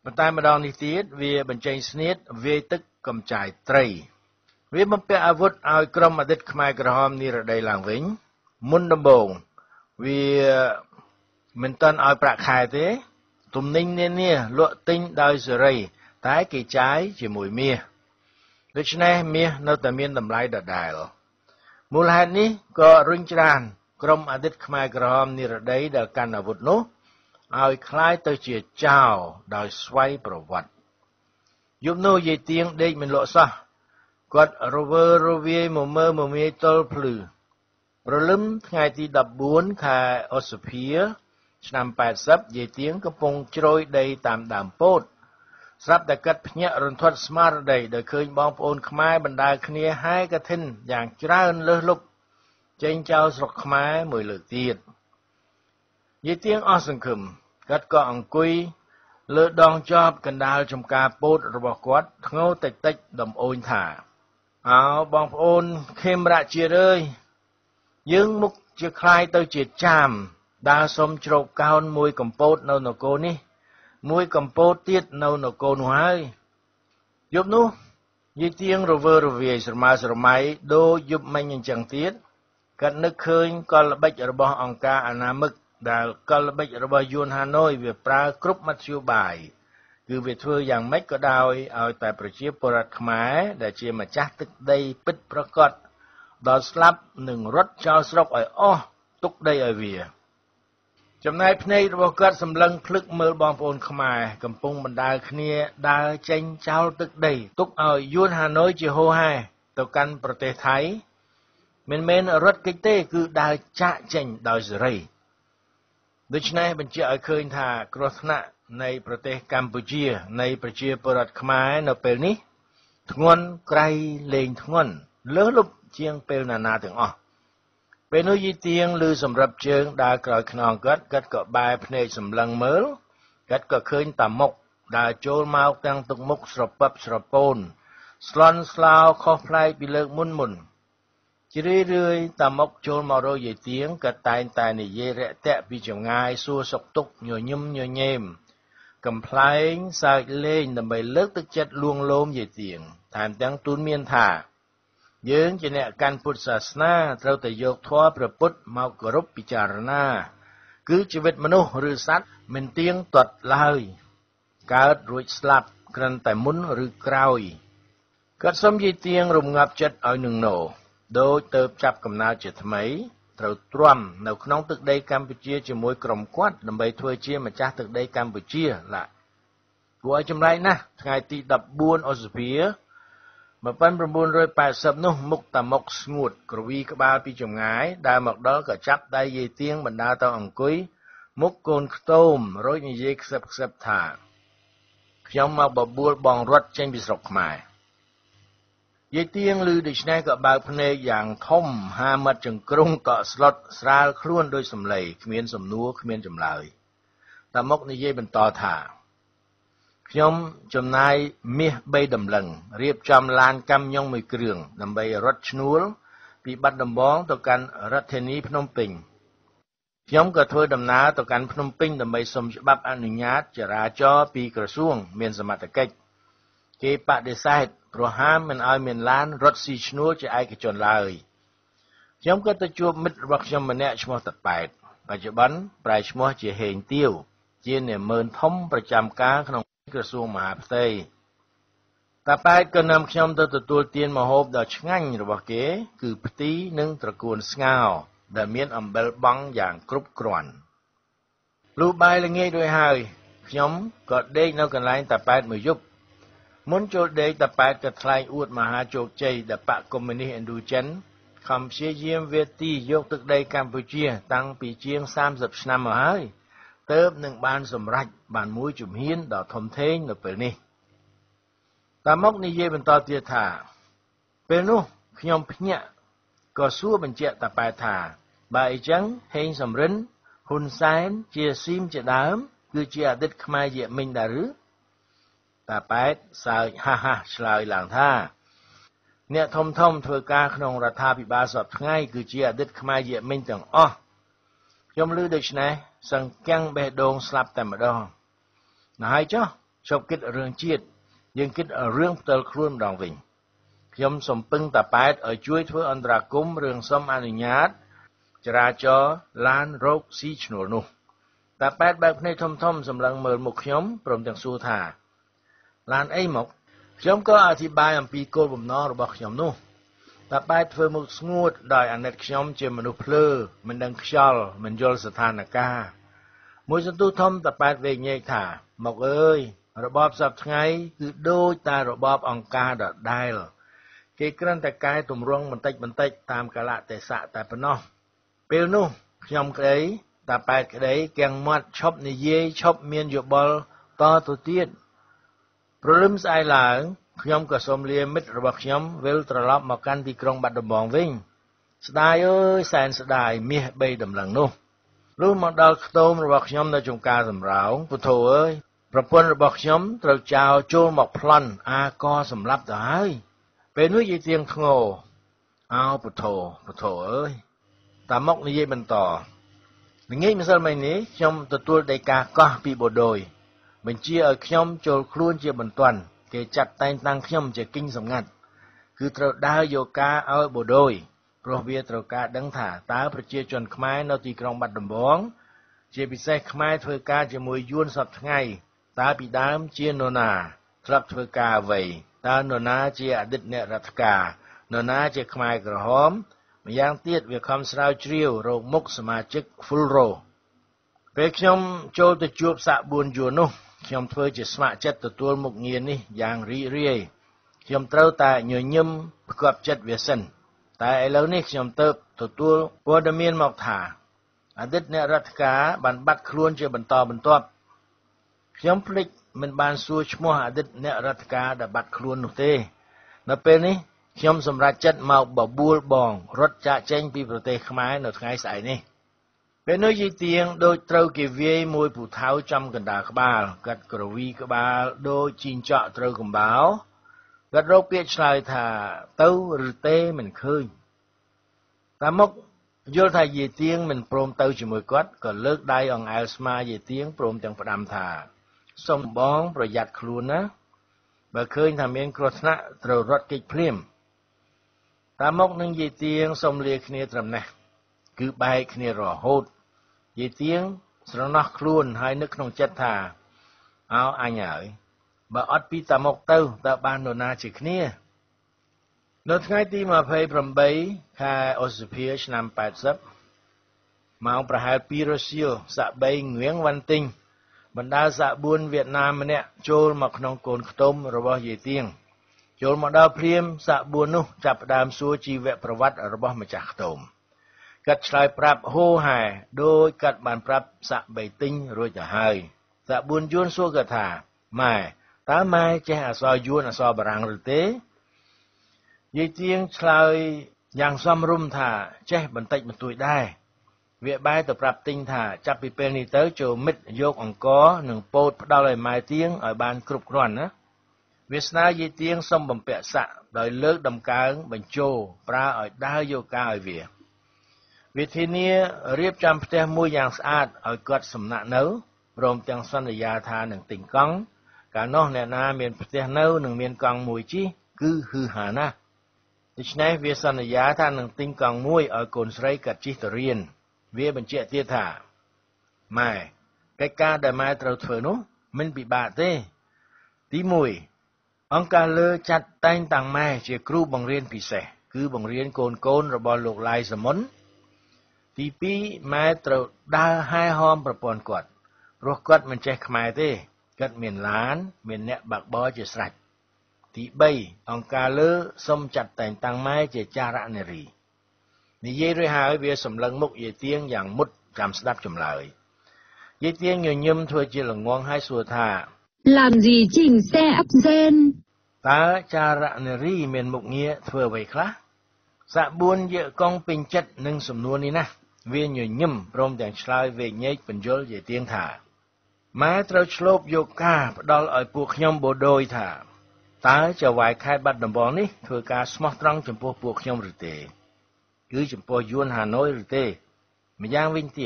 ប៉ុន្តែម្ដងនេះទៀតវាបញ្ចេញស្នៀតវាយទឹកកំចាយត្រីវាបំពាក់អាវុធឲ្យក្រុមអតីតខ្មែរក្រហមនិរតីឡើងវិញមុនដំបូងវាមិនទាន់ឲ្យប្រាក់ខែទេទំនិញនានាលក់ទិញដោយសេរីតែគេចាយជាមួយមាសដូច្នេះមាសនៅតែមានតម្លៃដដែលមូលហេតុនេះក៏រុញច្រានក្រុមអតីតខ្មែរក្រហមនិរតីដែលកាន់អាវុធនោះឲ្យคล้ายទៅជាចោរដោយស្វ័យប្រវត្តិយប់នោះយាយទៀងដេកមិនលក់សោះគាត់រវើរវាយមកមើលមកមាយទល់ភ្លឺព្រលឹមថ្ងៃទីដប់បួនខែឧសភាឆ្នាំแปดสิบយាយទៀងកំពុងជ្រោយដីតាមដើមពោតស្រាប់តែកាត់ភ្ញាក់រន្ធត់ស្មារតីដោយឃើញបងប្អូនខ្មែរបណ្ដាលគ្នាហែកឋិនយ៉ាងច្រើនលើសលប់ចេញចោលស្រុកខ្មែរមួយលើកទៀតយាយទៀងអស់សង្ឃឹមគាត់ក៏អង្គុយលើដងចបកណ្ដាលចំការពោតរបស់គាត់ធ្ងោតិចតិចដំអូនថាអោបងប្អូនខេមរៈជាតិអើយយើងមុខជាคล้ายទៅជាចាមដើរសុំជ្រោកកោនមួយកំពតនៅនគរនេះមួយកំពតទៀតនៅនគរនោះហើយយប់នោះយាយទៀងរវើរវាយស្រមើស្រមៃដូចយប់មិញអញ្ចឹងទៀតគាត់នឹកឃើញកលល្បិចរបស់អង្គការអនាមិកដែលកលល្បិចរបស់យួនហាណូយវាប្រើគ្រប់មធ្យោបាយគឺវាធ្វើយ៉ាងម៉េចក៏ដោយឲ្យតែប្រជាពលរដ្ឋខ្មែរដែលជាម្ចាស់ទឹកដីពិតប្រាកដដល់ស្លាប់នឹងរត់ចោលស្រុកឲ្យអស់ទុកដីឲ្យវាចំណែកភ្នែករបស់គាត់សម្លឹងភ្លឹកមើលបងប្អូនខ្មែរកំពុងបណ្ដាលគ្នាដើរចេញចោលទឹកដីទុកឲ្យយួនហាណូយជាហូរហែទៅកាន់ប្រទេសថៃមិនមែនរត់គេចទេគឺដើរចាក់ចេញដោយសេរីដូច្នេះបញ្ជាក់ឲ្យឃើញថាគ្រោះថ្នាក់នៃប្រទេសកម្ពុជានៃប្រជាពលរដ្ឋខ្មែរនៅពេលនេះធ្ងន់ក្រៃលែងធ្ងន់លើសលប់ជាងពេលណាណាទាំងអស់ពេលនោះយាយទៀងឮសម្រាប់ជើងដើរក្រោយខ្នងគាត់គាត់ក៏បែរភ្នែកសម្លឹងមើលគាត់ក៏ឃើញតាមុកដើរចូលមកទាំងទឹកមុខស្រពឹបស្រពោនស្លន់ស្លោខុសប្លែកពីលើកមុនមុនជារឿយរឿយតាមុកចូលមករកយាយទៀងក៏តែងតែនិយាយរាក់ទាក់ពីចម្ងាយសួរសុខទុក្ខញញឹមញញែមកំប្លែងសើចលេងដើម្បីលើកទឹកចិត្តលួងលោមយាយទៀងថែមទាំងទូនមានថាយើងជាអ្នកកាន់ពុទ្ធសាសនាត្រូវតែយកធម៌ព្រះពុទ្ធមកគោរពពិចារណាគឺជីវិតមនុស្សឬសត្វមិនទៀងទាត់ឡើយកើតរួចស្លាប់គ្រាន់តែមុនឬក្រោយគាត់សូមយាយទៀងរងាប់ចិត្តឲ្យនឹងណោដូចទៅចាប់កំណើតជាថ្មីត្រូវទ្រាំនៅក្នុងទឹកដីកម្ពុជាជាមួយក្រុមគាត់ដើម្បីធ្វើជាម្ចាស់ទឹកដីកម្ពុជាឡាគួរឲ្យចម្លែកណាស់ថ្ងៃទីដប់បួនឧសភាmột nghìn chín trăm tám mươiនោះមុខតាមុកស្ងួតក្រវីក្បាលពីចម្ងាយដើរមកដល់ក៏ចាប់ដៃយាយទៀងបណ្ដាទៅអង្គុយមុខកូនខ្ទមរួចនិយាយខ្សឹបខ្សឹបថាខ្ញុំមកបបួលបងរត់ចេញពីស្រុកខ្មែរយាយទៀងឮដូច្នេះក៏បើកភ្នែកយ៉ាងធំហាមាត់ចង្គ្រងកក់ស្លុតស្រាលខ្លួនដោយសំឡេងគ្មានសំណួរគ្មានចម្លើយតាមុកនិយាយបន្តថាខ្ញុំចំណាយមាសបីដំឡឹងរៀបចំឡានកាំញុងមួយគ្រឿងដើម្បីរត់ឈ្នួលពីបាត់ដំបងទៅកាន់រដ្ឋធានីភ្នំពេញខ្ញុំក៏ធ្វើដំណើរទៅកាន់ភ្នំពេញដើម្បីសុំច្បាប់អនុញ្ញាតចរាចរណ៍ពីក្រសួងមានសមត្ថកិច្ចគេបដិសេធព្រោះហាមមិនឲ្យមានឡានរត់ស៊ីឈ្នួលជាឯកជនឡើយខ្ញុំក៏ទៅជួបមិត្តរបស់ខ្ញុំម្នាក់ឈ្មោះតាប៉ែតបច្ចុប្បន្នប្រែឈ្មោះជាហេងទាវជាអ្នកមើលធំប្រចាំការក្នុងក្រសួងមហាផ្ទៃតាប៉ែតក៏នាំខ្ញុំទៅទទួលទានម្ហូបដ៏ឆ្ងាញ់របស់គេគឺផ្ទីនិងត្រកួនស្ងោរដែលមានអំបិលបង់យ៉ាងគ្រប់គ្រាន់លុះបាយល្ងាចរួចហើយខ្ញុំក៏ដេកនៅកន្លែងតាប៉ែតមួយយប់មុនចូលដេកតាប៉ែតក៏ថ្លែងអួតមហាជោគជ័យដែលបកកុម្មុយនីសឥណ្ឌូចិនខំព្យាយាមវាទីយកទឹកដីកម្ពុជាតាំងពីជាងសាមសិបឆ្នាំមកហើយទើបនឹងបានសម្រេចបានមួយជំហានដ៏ធំធេងនៅពេលនេះតាមុកនិយាយបន្តទៀតថាពេលនោះខ្ញុំភ្ញាក់ក៏សួរបញ្ជាក់តាប៉ែតថាបើអីចឹងហេងសំរិនហ៊ុនសែនជាស៊ីមជាដើមគឺជាអតីតខ្មែរយមិញដែរឬតាប៉ែតសើចហាហាឆ្លើយឡើងថាអ្នកធំធំធ្វើការក្នុងរដ្ឋាភិបាលសពថ្ងៃគឺជាអតីតខ្មែរយមិញទាំងអស់ខ្ញុំឮដូច្នេះសង្កៀងបេះដូងស្លាប់តែម្ដងណាហើយចុះឈប់គិតរឿងជាតិយើងគិតរឿងផ្ទាល់ខ្លួនម្ដងវិញខ្ញុំសូមពឹងតាប៉ែតឲ្យជួយធ្វើអន្តរាគមន៍រឿងសុំអនុញ្ញាតចរាចរណ៍ឡានរោគស៊ីឈ្នួលនោះតាប៉ែតបើកភ្នែកធំធំសម្លឹងមើលមុខខ្ញុំព្រមទាំងសួរថាឡានអីមកខ្ញុំក៏អធិប្បាយអំពីគោលបំណងរបស់ខ្ញុំនោះតាប៉ែតធ្វើមុខស្ងួតដោយអាណិតខ្ញុំជាមនុស្សភ្លើមិនដឹងខ្យល់មិនយល់ស្ថានភាពមួយសន្ទុះធំតាប៉ែតវែកញែកថាមកអើយរបបសពថ្ងៃគឺដូចតែរបបអង្គការដដែលគេគ្រាន់តែកែទម្រង់បន្តិចបន្តិចតាមកាលៈទេសៈតែប៉ុណ្ណោះពេលនោះខ្ញុំក្តីតាប៉ែតក្តីគាំងមាត់ឈប់និយាយឈប់មានយោបល់តទៅទៀតព្រលឹមស្អែកឡើងខ្ញុំក៏សូមលាមិត្តរបស់ខ្ញុំវិលត្រឡប់មកកាន់ទីក្រុងបាត់ដំបងវិញស្ដាយអើយសែនស្ដាយមាសបីដំឡឹងនោះលុះមកដល់ខ្ទមរបស់ខ្ញុំនៅចំការសំរោងពុទ្ធោអើយប្រពន្ធរបស់ខ្ញុំត្រូវចោលចូលមកប្លន់អាកសម្លាប់ទៅហើយពេលនោះយាយទៀងធ្ងោអោពុទ្ធោពុទ្ធោអើយតាមកនិយាយបន្តល្ងាចម្សិលមិញនេះខ្ញុំទទួលដីកាកោះពីបូដូចបញ្ជាឲ្យខ្ញុំចូលខ្លួនជាបន្ទាន់គេចាត់តែងតាំងខ្ញុំជាគិញសម្ងាត់គឺត្រូវដើរយកការឲ្យបូដូចព្រោះវាត្រូវការដឹងថាតើប្រជាជនខ្មែរនៅទីក្រុងបាត់ដំបងជាពិសេសខ្មែរធ្វើការជាមួយយួនសពថ្ងៃតើពីដើមជានរណាធ្លាប់ធ្វើការអ្វីតើនរណាជាអតីតអ្នករដ្ឋការនរណាជាខ្មែរក្រហមម្យ៉ាងទៀតវាខំស្រាវជ្រាវរកមុខសមាជិក full row ពេលខ្ញុំចូលទៅជួបសាក់បួនយួននោះខ្ញុំធ្វើជាស្ម័គ្រចិត្តទទួលមុខងារនេះយ៉ាងរីករាយខ្ញុំត្រូវតែញញឹមផ្គាប់ចិត្តវាសិនតែឥឡូវនេះខ្ញុំទៅទទួលព័ត៌មានមកថាអតីតអ្នករដ្ឋការបានបាត់ខ្លួនជាបន្តបន្ទាប់ខ្ញុំភ្លេចមិនបានសួរឈ្មោះអតីតអ្នករដ្ឋការដែលបាត់ខ្លួននោះទេនៅពេលនេះខ្ញុំសម្រេចចិត្តមកបបួលបងរត់ចាកចេញពីប្រទេសខ្មែរនៅថ្ងៃស្អែកនេះពេលនោះយាយទៀងដូចត្រូវគេវាយមួយពូថៅចំកណ្ដាលក្បាលកាត់ក្រវីក្បាលដូចជីងចក់ត្រូវកំបោរគាត់រកពាក្យឆ្លើយថាទៅឬទេមិនឃើញតាមកយល់ថាយាយទៀងមិនព្រមទៅជាមួយគាត់ក៏លើកដៃអង្អែលស្មាយាយទៀងព្រមទាំងផ្ដាំថាសូមបងប្រយ័ត្នខ្លួនណាបើឃើញថាមានគ្រោះថ្នាក់ត្រូវរត់គេចភ្លាមតាមកនឹងយាយទៀងសូមលាគ្នាត្រឹមនេះគឺបែកគ្នារហូតយាយទៀងស្រណោះខ្លួនហើយនឹកក្នុងចិត្តថាអោអញហើយបើអត់ពីតាមកទៅតើបាននរណាជាគ្នានៅថ្ងៃទីម្ភៃប្រាំខែឧសភាឆ្នាំប៉ែតសិបម៉ោងប្រហែលពីររសៀលសាក់បីងៀងវ៉ាន់ទិញបណ្ដាសាក់បួនវៀតណាមម្នាក់ចូលមកក្នុងកូនខ្ទមរបស់យាយទៀងចូលមកដល់ព្រាមសាក់បួននោះចាប់ផ្ដើមសួរជីវប្រវត្តិរបស់ម្ចាស់ខ្ទមកាត់ឆ្លើយប្រាប់ហូហែដោយកាត់បានប្រាប់សាក់បីទិញរួចទៅហើយសាក់បួនយួនសួរគាត់ថាម៉ែតើម៉ែចេះអក្សរយួនអក្សរបារាំងឬទេយាយទៀងឆ្លើយយ៉ាងសមរម្យថាចេះបន្តិចបន្តួចដែរវាបែរទៅប្រាប់ទិញថាចាប់ពីពេលនេះទៅចូលមិត្តយកអង្គនិងពោតផ្ដល់ឲ្យម៉ែទៀងឲ្យបានគ្រប់គ្រាន់ណាវាស្នើយាយទៀងសុំបំពាក់សាក់ដោយលើកដំកើងបញ្ជោប្រើឲ្យដើរយកការឲ្យវាវិធីនេះរៀបចំផ្ទះមួយយ៉ាងស្អាតឲ្យគាត់សំណាក់នៅព្រមទាំងសន្យាថានឹងទិញកង់កាលនោះអ្នកណាមានផ្ទះនៅនឹងមានកង់មួយជិះគឺហឺហាណាស់ដូច្នេះវាសន្យាថានឹងទិញកង់មួយឲ្យកូនស្រីកាត់ជិះទៅរៀនវាបញ្ជាក់ទៀតថាម៉ែកិច្ចការដែលម៉ែត្រូវធ្វើនោះមិនពិបាកទេទីមួយអង្គការលើចាត់តែងតាំងម៉ែជាគ្រូបង្រៀនពិសេសគឺបង្រៀនកូនកូនរបស់លោកឡាយសមុនទីពីរម៉ែត្រូវដើរហែហមប្រពន្ធគាត់ព្រោះគាត់មិនចេះខ្មែរទេគាត់មានឡានមានអ្នកបើកបរជាស្រេចទីបីអង្គការលើសុំចាត់តែងតាំងម៉ែជាចារនារីនិយាយរួចហើយវាសម្លឹងមុខយាយទៀងយ៉ាងមុតចាំស្ដាប់ចម្លើយយាយទៀងញញឹមធ្វើជាល្ងងហើយសួរថា Làm gì chỉnh xe ấp gen តើចារនារីមានមុខងារធ្វើអ្វីខ្លះសាក់បួនយកកងពេញចិត្តនឹងសំណួរនេះណាវាញញឹមព្រមទាំងឆ្លើយវែកញែកបញ្យលយាយទៀងថាម៉ែត្រូវឆ្លូបយកការផ្ដល់ឲ្យពួកខ្ញុំបូដូចថាតើចៅហ្វាយខេត្តបាត់ដំបងនេះធ្វើការស្មោះត្រង់ចំពោះពួកខ្ញុំឬទេគឺចំពោះយួនហាណូយឬទេម្យ៉ាងវិញទៀត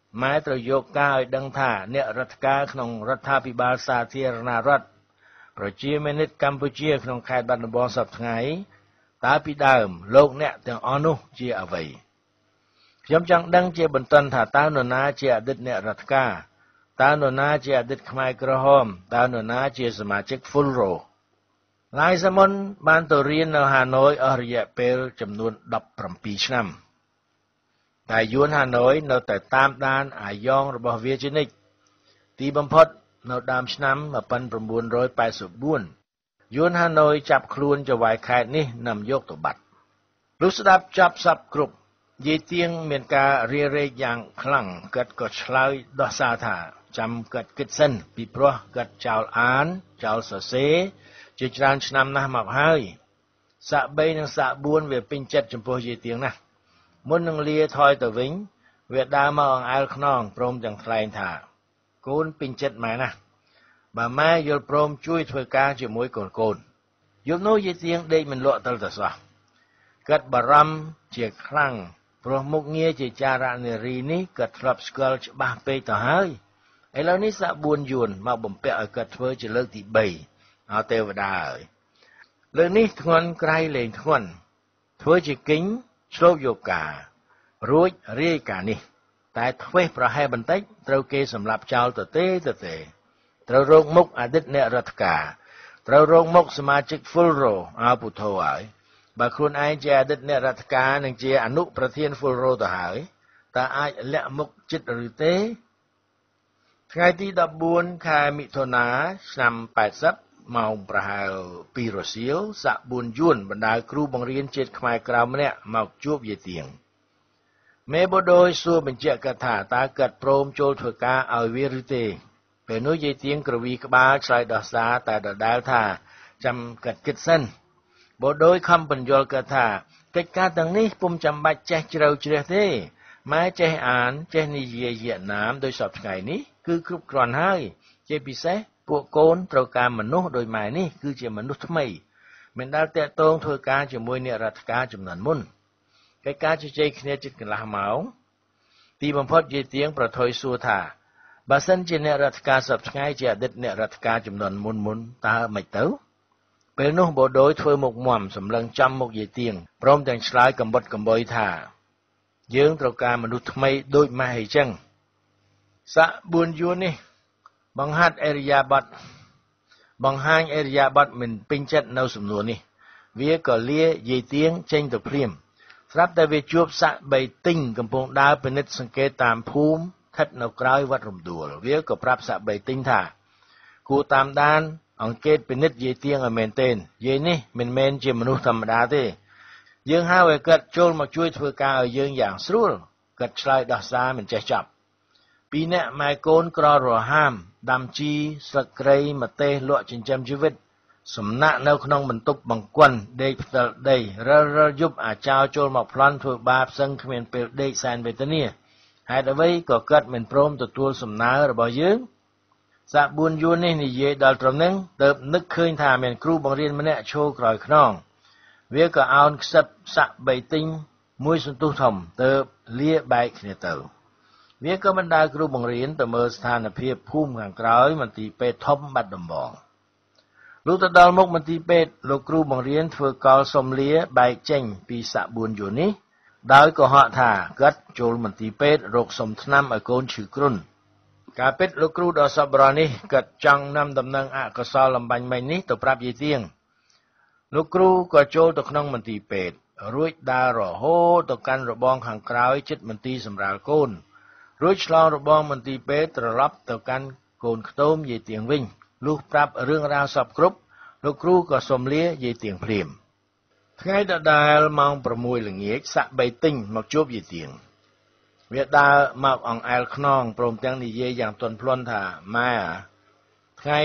ម៉ែត្រូវយកការឲ្យដឹងថាអ្នករដ្ឋការក្នុងរដ្ឋាភិបាលសាធារណរដ្ឋប្រជាមានិតកម្ពុជាក្នុងខេត្តបាត់ដំបងសប្តាហ៍ថ្ងៃតើពីដើមលោកអ្នកទាំងអស់នោះជាអ្វីខ្ញុំចង់ដឹងជាបន្ទាន់ថាតើនរណាជាអតីតអ្នករដ្ឋការតើនរណាជាអតីតខ្មែរក្រហមតើនរណាជាសមាជិក Full Row ឡាយសាមុនបានទៅរៀននៅហាណូយអស់រយៈពេលចំនួនដប់ប្រាំពីរឆ្នាំតែយួនហាណូយនៅតែតាមដានអាយ៉ងរបស់វាជានិច្ចទីបំផុតនៅដើមឆ្នាំnineteen eighty-fourយួនហាណូយចាប់ខ្លួនចៅហ្វាយខេត្តនេះនាំយកទៅបាត់លុះស្ដាប់ចប់សពគ្រប់យាយទៀងមានការរារែកយ៉ាងខ្លាំងគាត់ក៏ឆ្លើយដោះសារថាចាំគាត់គិតសិនពីព្រោះគាត់ចោលអានចោលសរសេរជាច្រើនឆ្នាំណាស់មកហើយសាក់បីនិងសាក់បួនវាពេញចិត្តចំពោះយាយទៀងណាស់មុននឹងលាថយទៅវិញវាដើរមកអង្អែលខ្នងព្រមទាំងថ្លែងថាកូនពេញចិត្តម៉ែណាស់បើម៉ែយល់ព្រមជួយធ្វើការជាមួយកូនកូនយប់នោះយាយទៀងដេកមិនលក់ទិលទៅសោះគាត់បារម្ភជាខ្លាំងព្រោះមុខងារជាចារនារីនេះគាត់ធ្លាប់ស្គាល់ច្បាស់ពេកទៅហើយឥឡូវនេះសាក់បួនយួនមកបំពាក់ឲ្យគាត់ធ្វើជាលើកទីបីឲ្យទេវតាហើយលើកនេះធ្ងន់ក្រៃលែងធ្ងន់ធ្វើជាគិញឆ្លូកយកការរួចរាយការនេះតែធ្វេសប្រហែលបន្តិចត្រូវគេសម្លាប់ចោលទៅទេទៅទេត្រូវរកមុខអតីតអ្នករដ្ឋការត្រូវរកមុខសមាជិក Full Row អើពុទ្ធោហើយបើខ្លួនឯងជាអតីតអ្នករដ្ឋការនិងជាអនុប្រធាន Full Row ទៅហើយតើអាចលាក់មុខចិត្តឬទេថ្ងៃទីfourteenខែមិថុនាឆ្នាំeightyម៉ោងប្រហែលtwoរសៀលសាក់បួនយួនបណ្ដាគ្រូបង្រៀនជាតិខ្មែរក្រៅម្នាក់មកជួបយាយទៀងមេបដូយសួរបញ្ជាក់គាត់ថាតើគាត់ព្រមចូលធ្វើការឲ្យវាឬទេពេលនោះយាយទៀងក្រវីក្បាលឆ្លើយដោះសារតែដដែលថាចាំគាត់គិតសិនបដូយខំបញ្យល់គាត់ថាកិច្ចការទាំងនេះពុំចាំបាច់ចេះជ្រៅជ្រះទេម៉ែចេះអានចេះនិយាយវៀតណាមដោយសពថ្ងៃនេះគឺគ្រប់គ្រាន់ហើយជាពិសេសពួកកូនត្រូវការមនុស្សដោយម៉ែនេះគឺជាមនុស្សថ្មីមិនដែលតាក់ទងធ្វើការជាមួយអ្នករដ្ឋការចំនួនមុនកិច្ចការជជែកគ្នាជិតកន្លះម៉ោងទីបំផុតយាយទៀងប្រថុយសួរថាបើសិនជាអ្នករដ្ឋការសពថ្ងៃជាអតីតអ្នករដ្ឋការចំនួនមុនមុនតើមិនទៅពេលនោះបដូយធ្វើមុខមាំសម្លឹងចំមុខយាយទៀងព្រមទាំងឆ្លើយកំបុតកំបុយថាយើងត្រូវការមនុស្សថ្មីដូចម៉ែអីចឹងសាក់បួនយួននេះបង្ហាត់អេរិយាបថបង្ហាញអេរិយាបថមិនពេញចិត្តនៅសំណួរនេះវាក៏លាយាយទៀងចេញទៅព្រាមស្រាប់តែវាជួបសាក់បីទិញកំពុងដើរពិនិត្យសង្កេតតាមភូមិស្ថិតនៅក្រោយវត្តរំដួលវាក៏ប្រាប់សាក់បីទិញថាគួរតាមដានអង្កេតពិនិត្យយាយទៀងឲ្យមែនទែនយាយនេះមិនមែនជាមនុស្សធម្មតាទេយើងហៅឲ្យគាត់ចូលមកជួយធ្វើការឲ្យយើងយ៉ាងស្រួលគាត់ឆ្លើយដោះសារមិនចេះចប់ពីរនាក់ម៉ែកូនក្ររហាមដាំជីស្លឹកគ្រៃម្ទេសលក់ចិញ្ចឹមជីវិតសំណាក់នៅក្នុងបន្ទប់បង្គន់ដេកផ្ទាល់ដីរលរលយប់អាចោចូលមកប្លន់ធ្វើបាបសឹងគ្មានពេលដេកសែនវេទនាហេតុអ្វីក៏គាត់មិនព្រមទទួលសំណើរបស់យើងសាក់បួនយួននេះនិយាយដល់ត្រឹមហ្នឹងទើបនឹកឃើញថាមានគ្រូបង្រៀនម្នាក់ឈរក្រោយខ្នងវាក៏អោនខ្សឹបសាក់បីទិញមួយសន្ទុះធំទើបលាបែកគ្នាទៅវាក៏បណ្ដាគ្រូបង្រៀនទៅមើលស្ថានភាពភូមិខាងក្រោយមន្ទីរពេទ្យធំបាត់ដំបងលុះទៅដល់មុខមន្ទីរពេទ្យលោកគ្រូបង្រៀនធ្វើកលសុំលាបែកចេញពីសាក់បួនយួននេះដោយកុហកថាគាត់ចូលមន្ទីរពេទ្យរកសុំថ្នាំឲ្យកូនឈឺគ្រុនការពិតលោកគ្រូដ៏សប្បុរសនេះគាត់ចង់នាំដំណឹងអកុសលលំបាញ់មិញនេះទៅប្រាប់យាយទៀងលោកគ្រូក៏ចូលទៅក្នុងមន្ទីរពេទ្យរួចដើររហូតទៅកាន់របងខាងក្រោយជិតមន្ទីរសម្រាលកូនរួចឆ្លងរបងមន្ទីរពេទ្យត្រឡប់ទៅកាន់កូនខ្ទមយាយទៀងវិញលុះប្រាប់រឿងរ៉ាវសពគ្រប់លោកគ្រូក៏សូមលាយាយទៀងភ្លាមថ្ងៃដដែលម៉ោងsixល្ងាចសាក់បីទិញមកជួបយាយទៀងវាដើរមកអង្អែលខ្នងព្រមទាំងនិយាយយ៉ាងទន់ភ្លន់ថាម៉ែថ្ងៃ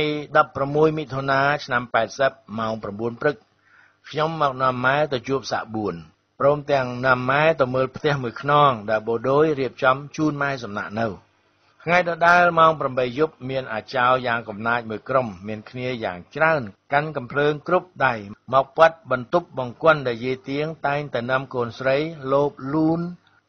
16មិថុនាឆ្នាំeightyម៉ោងnineព្រឹកខ្ញុំមកនាំម៉ែទៅជួបសាក់បួនព្រមទាំងនាំម៉ែទៅមើលផ្ទះមួយខ្នងដែលបូដូយរៀបចំជូនម៉ែសំណាក់នៅថ្ងៃដដែលម៉ោងeightយប់មានអាចោយ៉ាងកំណាចមួយក្រុមមានគ្នាយ៉ាងច្រើនកាន់កំភ្លើងគ្រប់ដៃមកប៉ាត់បន្ទប់បង្គន់ដែលយាយទៀងតែងតែនាំកូនស្រីលោបលូន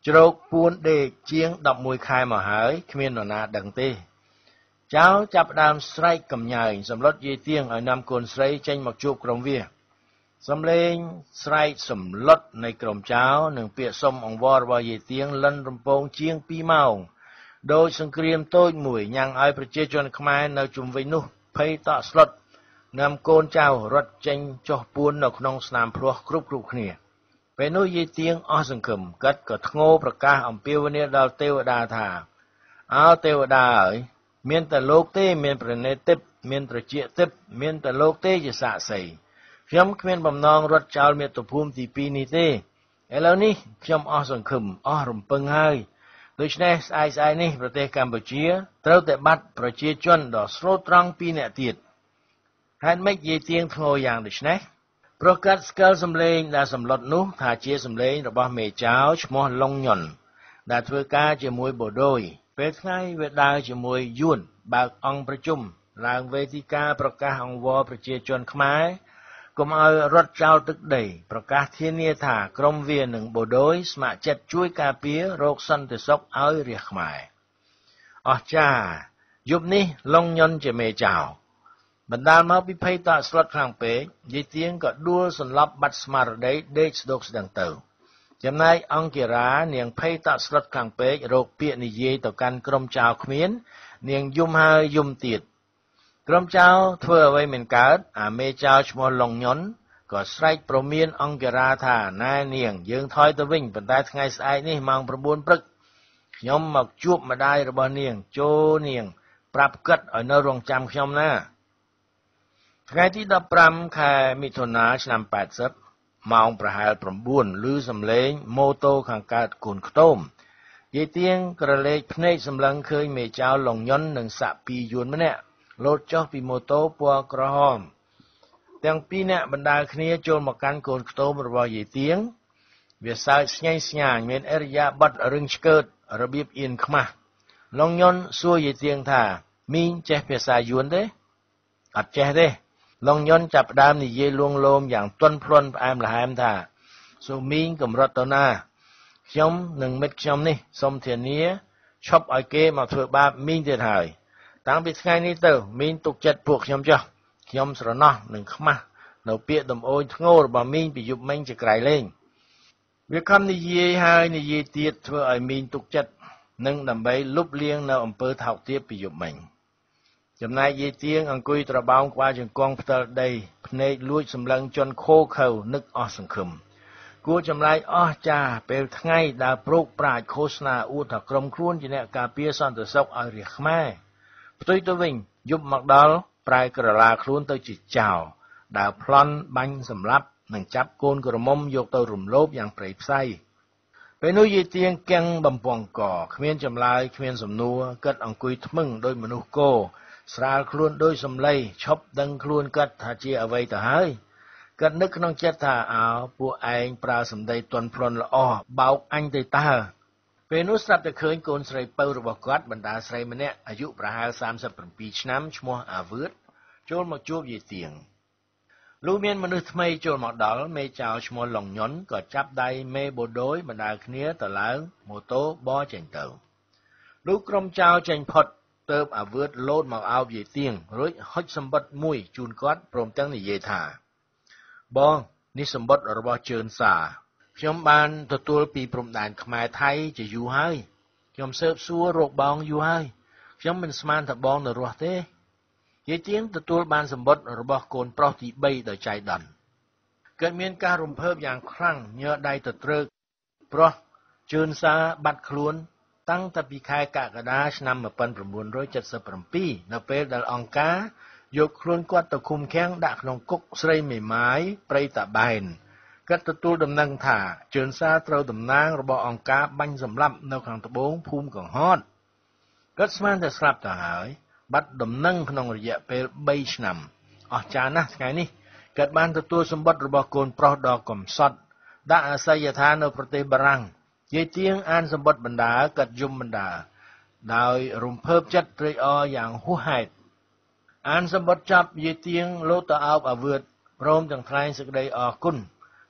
ជ្រោកពួនដេកជាងដប់មួយខែមកហើយគ្មាននរណាដឹងទេចៅចាប់ដើមស្រែកកំញើញសម្លុតយាយទៀងឲ្យនាំកូនស្រីចេញមកជួបក្រុមវាសំឡេងស្រែកសម្លុតនៃក្រុមចៅនិងពាក្យសុំអង្វររបស់យាយទៀងលិនរំពងជាងពីរម៉ោងដោយសង្គ្រាមតូចមួយញ៉ាំងឲ្យប្រជាជនខ្មែរនៅជុំវិញនោះភ័យតក់ស្លុតនាំកូនចៅរត់ចេញចុះពួននៅក្នុងស្នាមភ្លោះគ្រប់គ្រប់គ្នាពេលនោះយាយទៀងអស់សង្ឃឹមគាត់ក៏ធ្ងោប្រកាសអំពាវនាវដល់ទេវតាថាអើទេវតាអើយមានតែលោកទេមានប្រណេតិបមានត្រជាតិបមានតែលោកទេជាសាក្សីខ្ញុំគ្មានបំណងរត់ចោលមាតុភូមិទីពីរនេះទេឥឡូវនេះខ្ញុំអស់សង្ឃឹមអស់រំពឹងហើយដូច្នេះស្អែកស្អែកនេះប្រទេសកម្ពុជាត្រូវតែបាត់ប្រជាជនដ៏ស្លូតត្រង់ពីរនាក់ទៀតហេតុម៉េចយាយទៀងធ្ងោយ៉ាងដូច្នេះព្រោះកាត់ស្គាល់សម្លេងដែលសម្លុតនោះថាជាសម្លេងរបស់មេចៅឈ្មោះឡុងញុនដែលធ្វើការជាមួយបូដូចពេលថ្ងៃវាដើរជាមួយយួនបើកអង្គប្រជុំឡើងវេទិកាប្រកាសអង្វរប្រជាជនខ្មែរកុំឲ្យរត់ចោលទឹកដីប្រកាសធានាថាក្រុមវានឹងបូដូចស្ម័គ្រចិត្តជួយការពាររកសន្តិសុខឲ្យរាជខ្មែរអស្ចារ្យយប់នេះឡុងញុនជាមេចៅបណ្ដាលមកពីភ័យតក់ស្លុតខ្លាំងពេកយាយទៀងក៏ដួលសន្លប់បាត់ស្មារតីដេកស្ដុកស្ដឹងទៅចំណែកអង្គារានាងភ័យតក់ស្លុតខ្លាំងពេករកពាក្យនិយាយទៅកាន់ក្រុមចៅគ្មាននាងយំហើយយំទៀតក្រុមចៅធ្វើអ្វីមិនកើតអាមេចៅឈ្មោះឡុងញុនក៏ស្រែកប្រមានអង្គារាថាណែនាងយើងថយទៅវិញប៉ុន្តែថ្ងៃស្អែកនេះម៉ោងប្រាំបួនព្រឹកខ្ញុំមកជួបម្ដាយរបស់នាងចូលនាងប្រាប់គិតឲ្យនៅរងចាំខ្ញុំណាថ្ងៃទីដប់ប្រាំខែមិថុនាឆ្នាំប៉ែតសិបម៉ោងប្រហែលប្រាំបួនឮសំឡេងម៉ូតូខាងកើតកូនខ្ទមយាយទៀងក្រឡេកភ្នែកសម្លឹងឃើញមេចៅឡុងញុននិងសាក់ពីរយួនម្នាក់លោតចុះពីម៉ូតូពណ៌ក្រហមទាំងពីរនាក់បណ្ដាលគ្នាចូលមកកាន់កូនខ្ទមរបស់យាយទៀងវាសើចស្ញែងស្ញាញមានអរិយាបថរឹងឆ្កើតរបៀបអៀនខ្មាស់ឡុងញុនសួរយាយទៀងថាមីងចេះភាសាយួនទេអត់ចេះទេឡុងញុនចាប់ផ្ដើមនិយាយលួងលោមយ៉ាងទន់ភ្លន់ផ្អែមល្ហែមថាសូមីងកំរត់ទៅណាខ្ញុំនិងមិត្តខ្ញុំនេះសូមធានាឈប់ឲ្យគេមកធ្វើបាបមីងទៀតហើយតាំងពីថ្ងៃនេះទៅមីងទុកចិត្តពួកខ្ញុំចុះខ្ញុំស្រណោះនឹងខ្មាស់នៅពាក្យដំអូនធ្ងោរបស់មីងពីយប់មិញជាក្រៃលែងវាខំនិយាយហើយនិយាយទៀតធ្វើឲ្យមីងទុកចិត្តនិងដើម្បីលុបលាងនៅអំពើថោកទាបពីយប់មិញចំណែកយាយទៀងអង្គុយត្របោងក្បាលជង្គង់ផ្ទាល់ដីភ្នែកលួចសម្លឹងជន់ខូខើនឹកអស់សង្ឃឹមគួរចម្លែកអស់ចាពេលថ្ងៃដើរប្រោកប្រាជ្ញឃោសនាអួតថាក្រុមខ្លួនជាអ្នកការពារសន្តិសុខឲ្យរាជខ្មែរផ្ទុយទៅវិញយប់មកដល់ប្រែក្រឡាខ្លួនទៅជាចោរដើរប្លន់បាញ់សម្លាប់និងចាប់កូនក្រមុំយកទៅរំលោភយ៉ាងព្រៃផ្សៃពេលនោះយាយទៀងកាំងបំពង់កគ្មានចម្លើយគ្មានសំណួរគិតអង្គុយថ្មឹងដោយមនុស្សគោស្រាលខ្លួនដោយសំឡីឈប់ដឹងខ្លួនគាត់ថាជាអ្វីទៅហើយគាត់នឹកក្នុងចិត្តថាអើពួកឯងប្រើសម្ដីទន់ភ្លន់ល្អបោកអញទៅតើពេលនោះស្រាប់តែឃើញកូនស្រីពៅរបស់គាត់បណ្ដាស្រីម្នាក់អាយុប្រហែលសាមសិបពីរឆ្នាំឈ្មោះអាវឿតចូលមកជួបយាយទៀងលុះមានមនុស្សថ្មីចូលមកដល់មេចៅឈ្មោះឡុងញុនក៏ចាប់ដៃមេបូដូចបណ្ដាគ្នាទៅឡើងម៉ូតូបរចេញទៅលុះក្រុមចៅចេញផុតទើបអាវឿតលោតមកអោបយាយទៀងរួចហុចសម្បត្តិមួយជូនគាត់ព្រមទាំងនិយាយថាបងនេះសម្បត្តិរបស់ជើនសាខ្ញុំបានទទួលពីព្រំដែនខ្មែរថៃជាយូរហើយខ្ញុំស៊ើបសួររកបងយូរហើយខ្ញុំមិនស្មានថាបងនៅរស់ទេយាយទៀងទទួលបានសម្បត្តិរបស់កូនប្រុសទីបីដោយចៃដន្យកើតមានការរំភើបយ៉ាងខ្លាំងញើដៃទៅត្រើកព្រោះជើនសាបាត់ខ្លួនតាំងតែពីខែកក្កដាឆ្នាំmột nghìn chín trăm七十七នៅពេលដែលអង្គការយកខ្លួនគាត់ទៅឃុំឃាំងដាក់ក្នុងគុកស្រីមេម៉ាយព្រៃតាបែនគាត់ទទួលដំណឹងថាជើនសាត្រូវតំណាងរបស់អង្គការបាញ់សម្លាប់នៅខាងត្បូងភូមិកង្ហតគាត់ស្មានតែស្លាប់ទៅហើយបាត់ដំណឹងក្នុងរយៈពេលបីឆ្នាំអស្ចារ្យណាស់ថ្ងៃនេះគាត់បានទទួលសម្បត្តិរបស់កូនប្រុសដ៏កំសត់ដាក់អាសយដ្ឋាននៅប្រទេសបារាំងយាយទៀងអានសម្បត្តិបណ្ដាគាត់យំបណ្ដាដោយរំភើបចិត្តត្រេកអរយ៉ាងហួសហេតុអានសម្បត្តិចប់យាយទៀងលោតទៅអោបអាវឿតព្រមទាំងថ្លែងសេចក្តីអរគុណ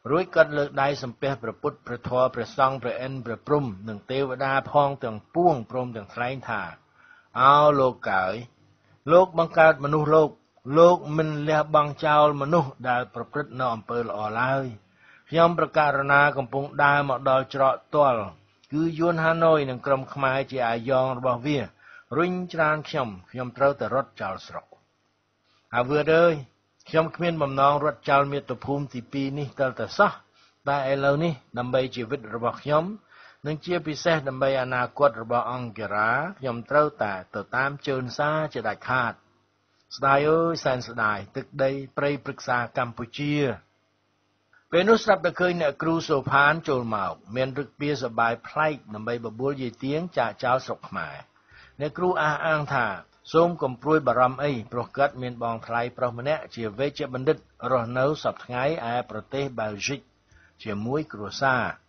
រួចគាត់លើកដៃសំពះព្រះពុទ្ធព្រះធម៌ព្រះសង្ឃព្រះឥន្ទព្រះព្រហ្មនិងទេវតាផងទាំងពួងព្រមទាំងថ្លែងថាអោលោកកើយលោកបង្កើតមនុស្សលោកលោកមិនលះបង់ចោលមនុស្សដែលប្រព្រឹត្តនៅអំពើល្អឡើយខ្ញុំប្រកាសណាកំពុងដើរមកដល់ច្រកទាល់គឺយួនហាណូយនិងក្រុមខ្មែរជាអាយ៉ងរបស់វារុញច្រានខ្ញុំខ្ញុំត្រូវតែរត់ចោលស្រុកអាវឿតអើយខ្ញុំគ្មានបំណងរត់ចោលមាតុភូមិទីពីរនេះទាល់តែសោះតែឥឡូវនេះដើម្បីជីវិតរបស់ខ្ញុំនិងជាពិសេសដើម្បីអនាគតរបស់អង្គរាខ្ញុំត្រូវតែទៅតាមជើងសារជាដាច់ខាតស្ដាយអើយសែនស្ដាយទឹកដីព្រៃព្រឹក្សាកម្ពុជាពេលនោះស្រាប់តែឃើញអ្នកគ្រូសូផានចូលមកមានរឹកពីសបាយប្លែកដើម្បីបបួលយាយទៀងចាក់ចោលស្រុកខ្មែរអ្នកគ្រូអះអាងថាសូមកុំព្រួយបារម្ភអីព្រោះគាត់មានបងថ្លៃប្រុសម្នាក់ជាវេជ្ជបណ្ឌិតរស់នៅសពថ្ងៃឯប្រទេសបែលហ្សិកជាមួយគ្រួសារ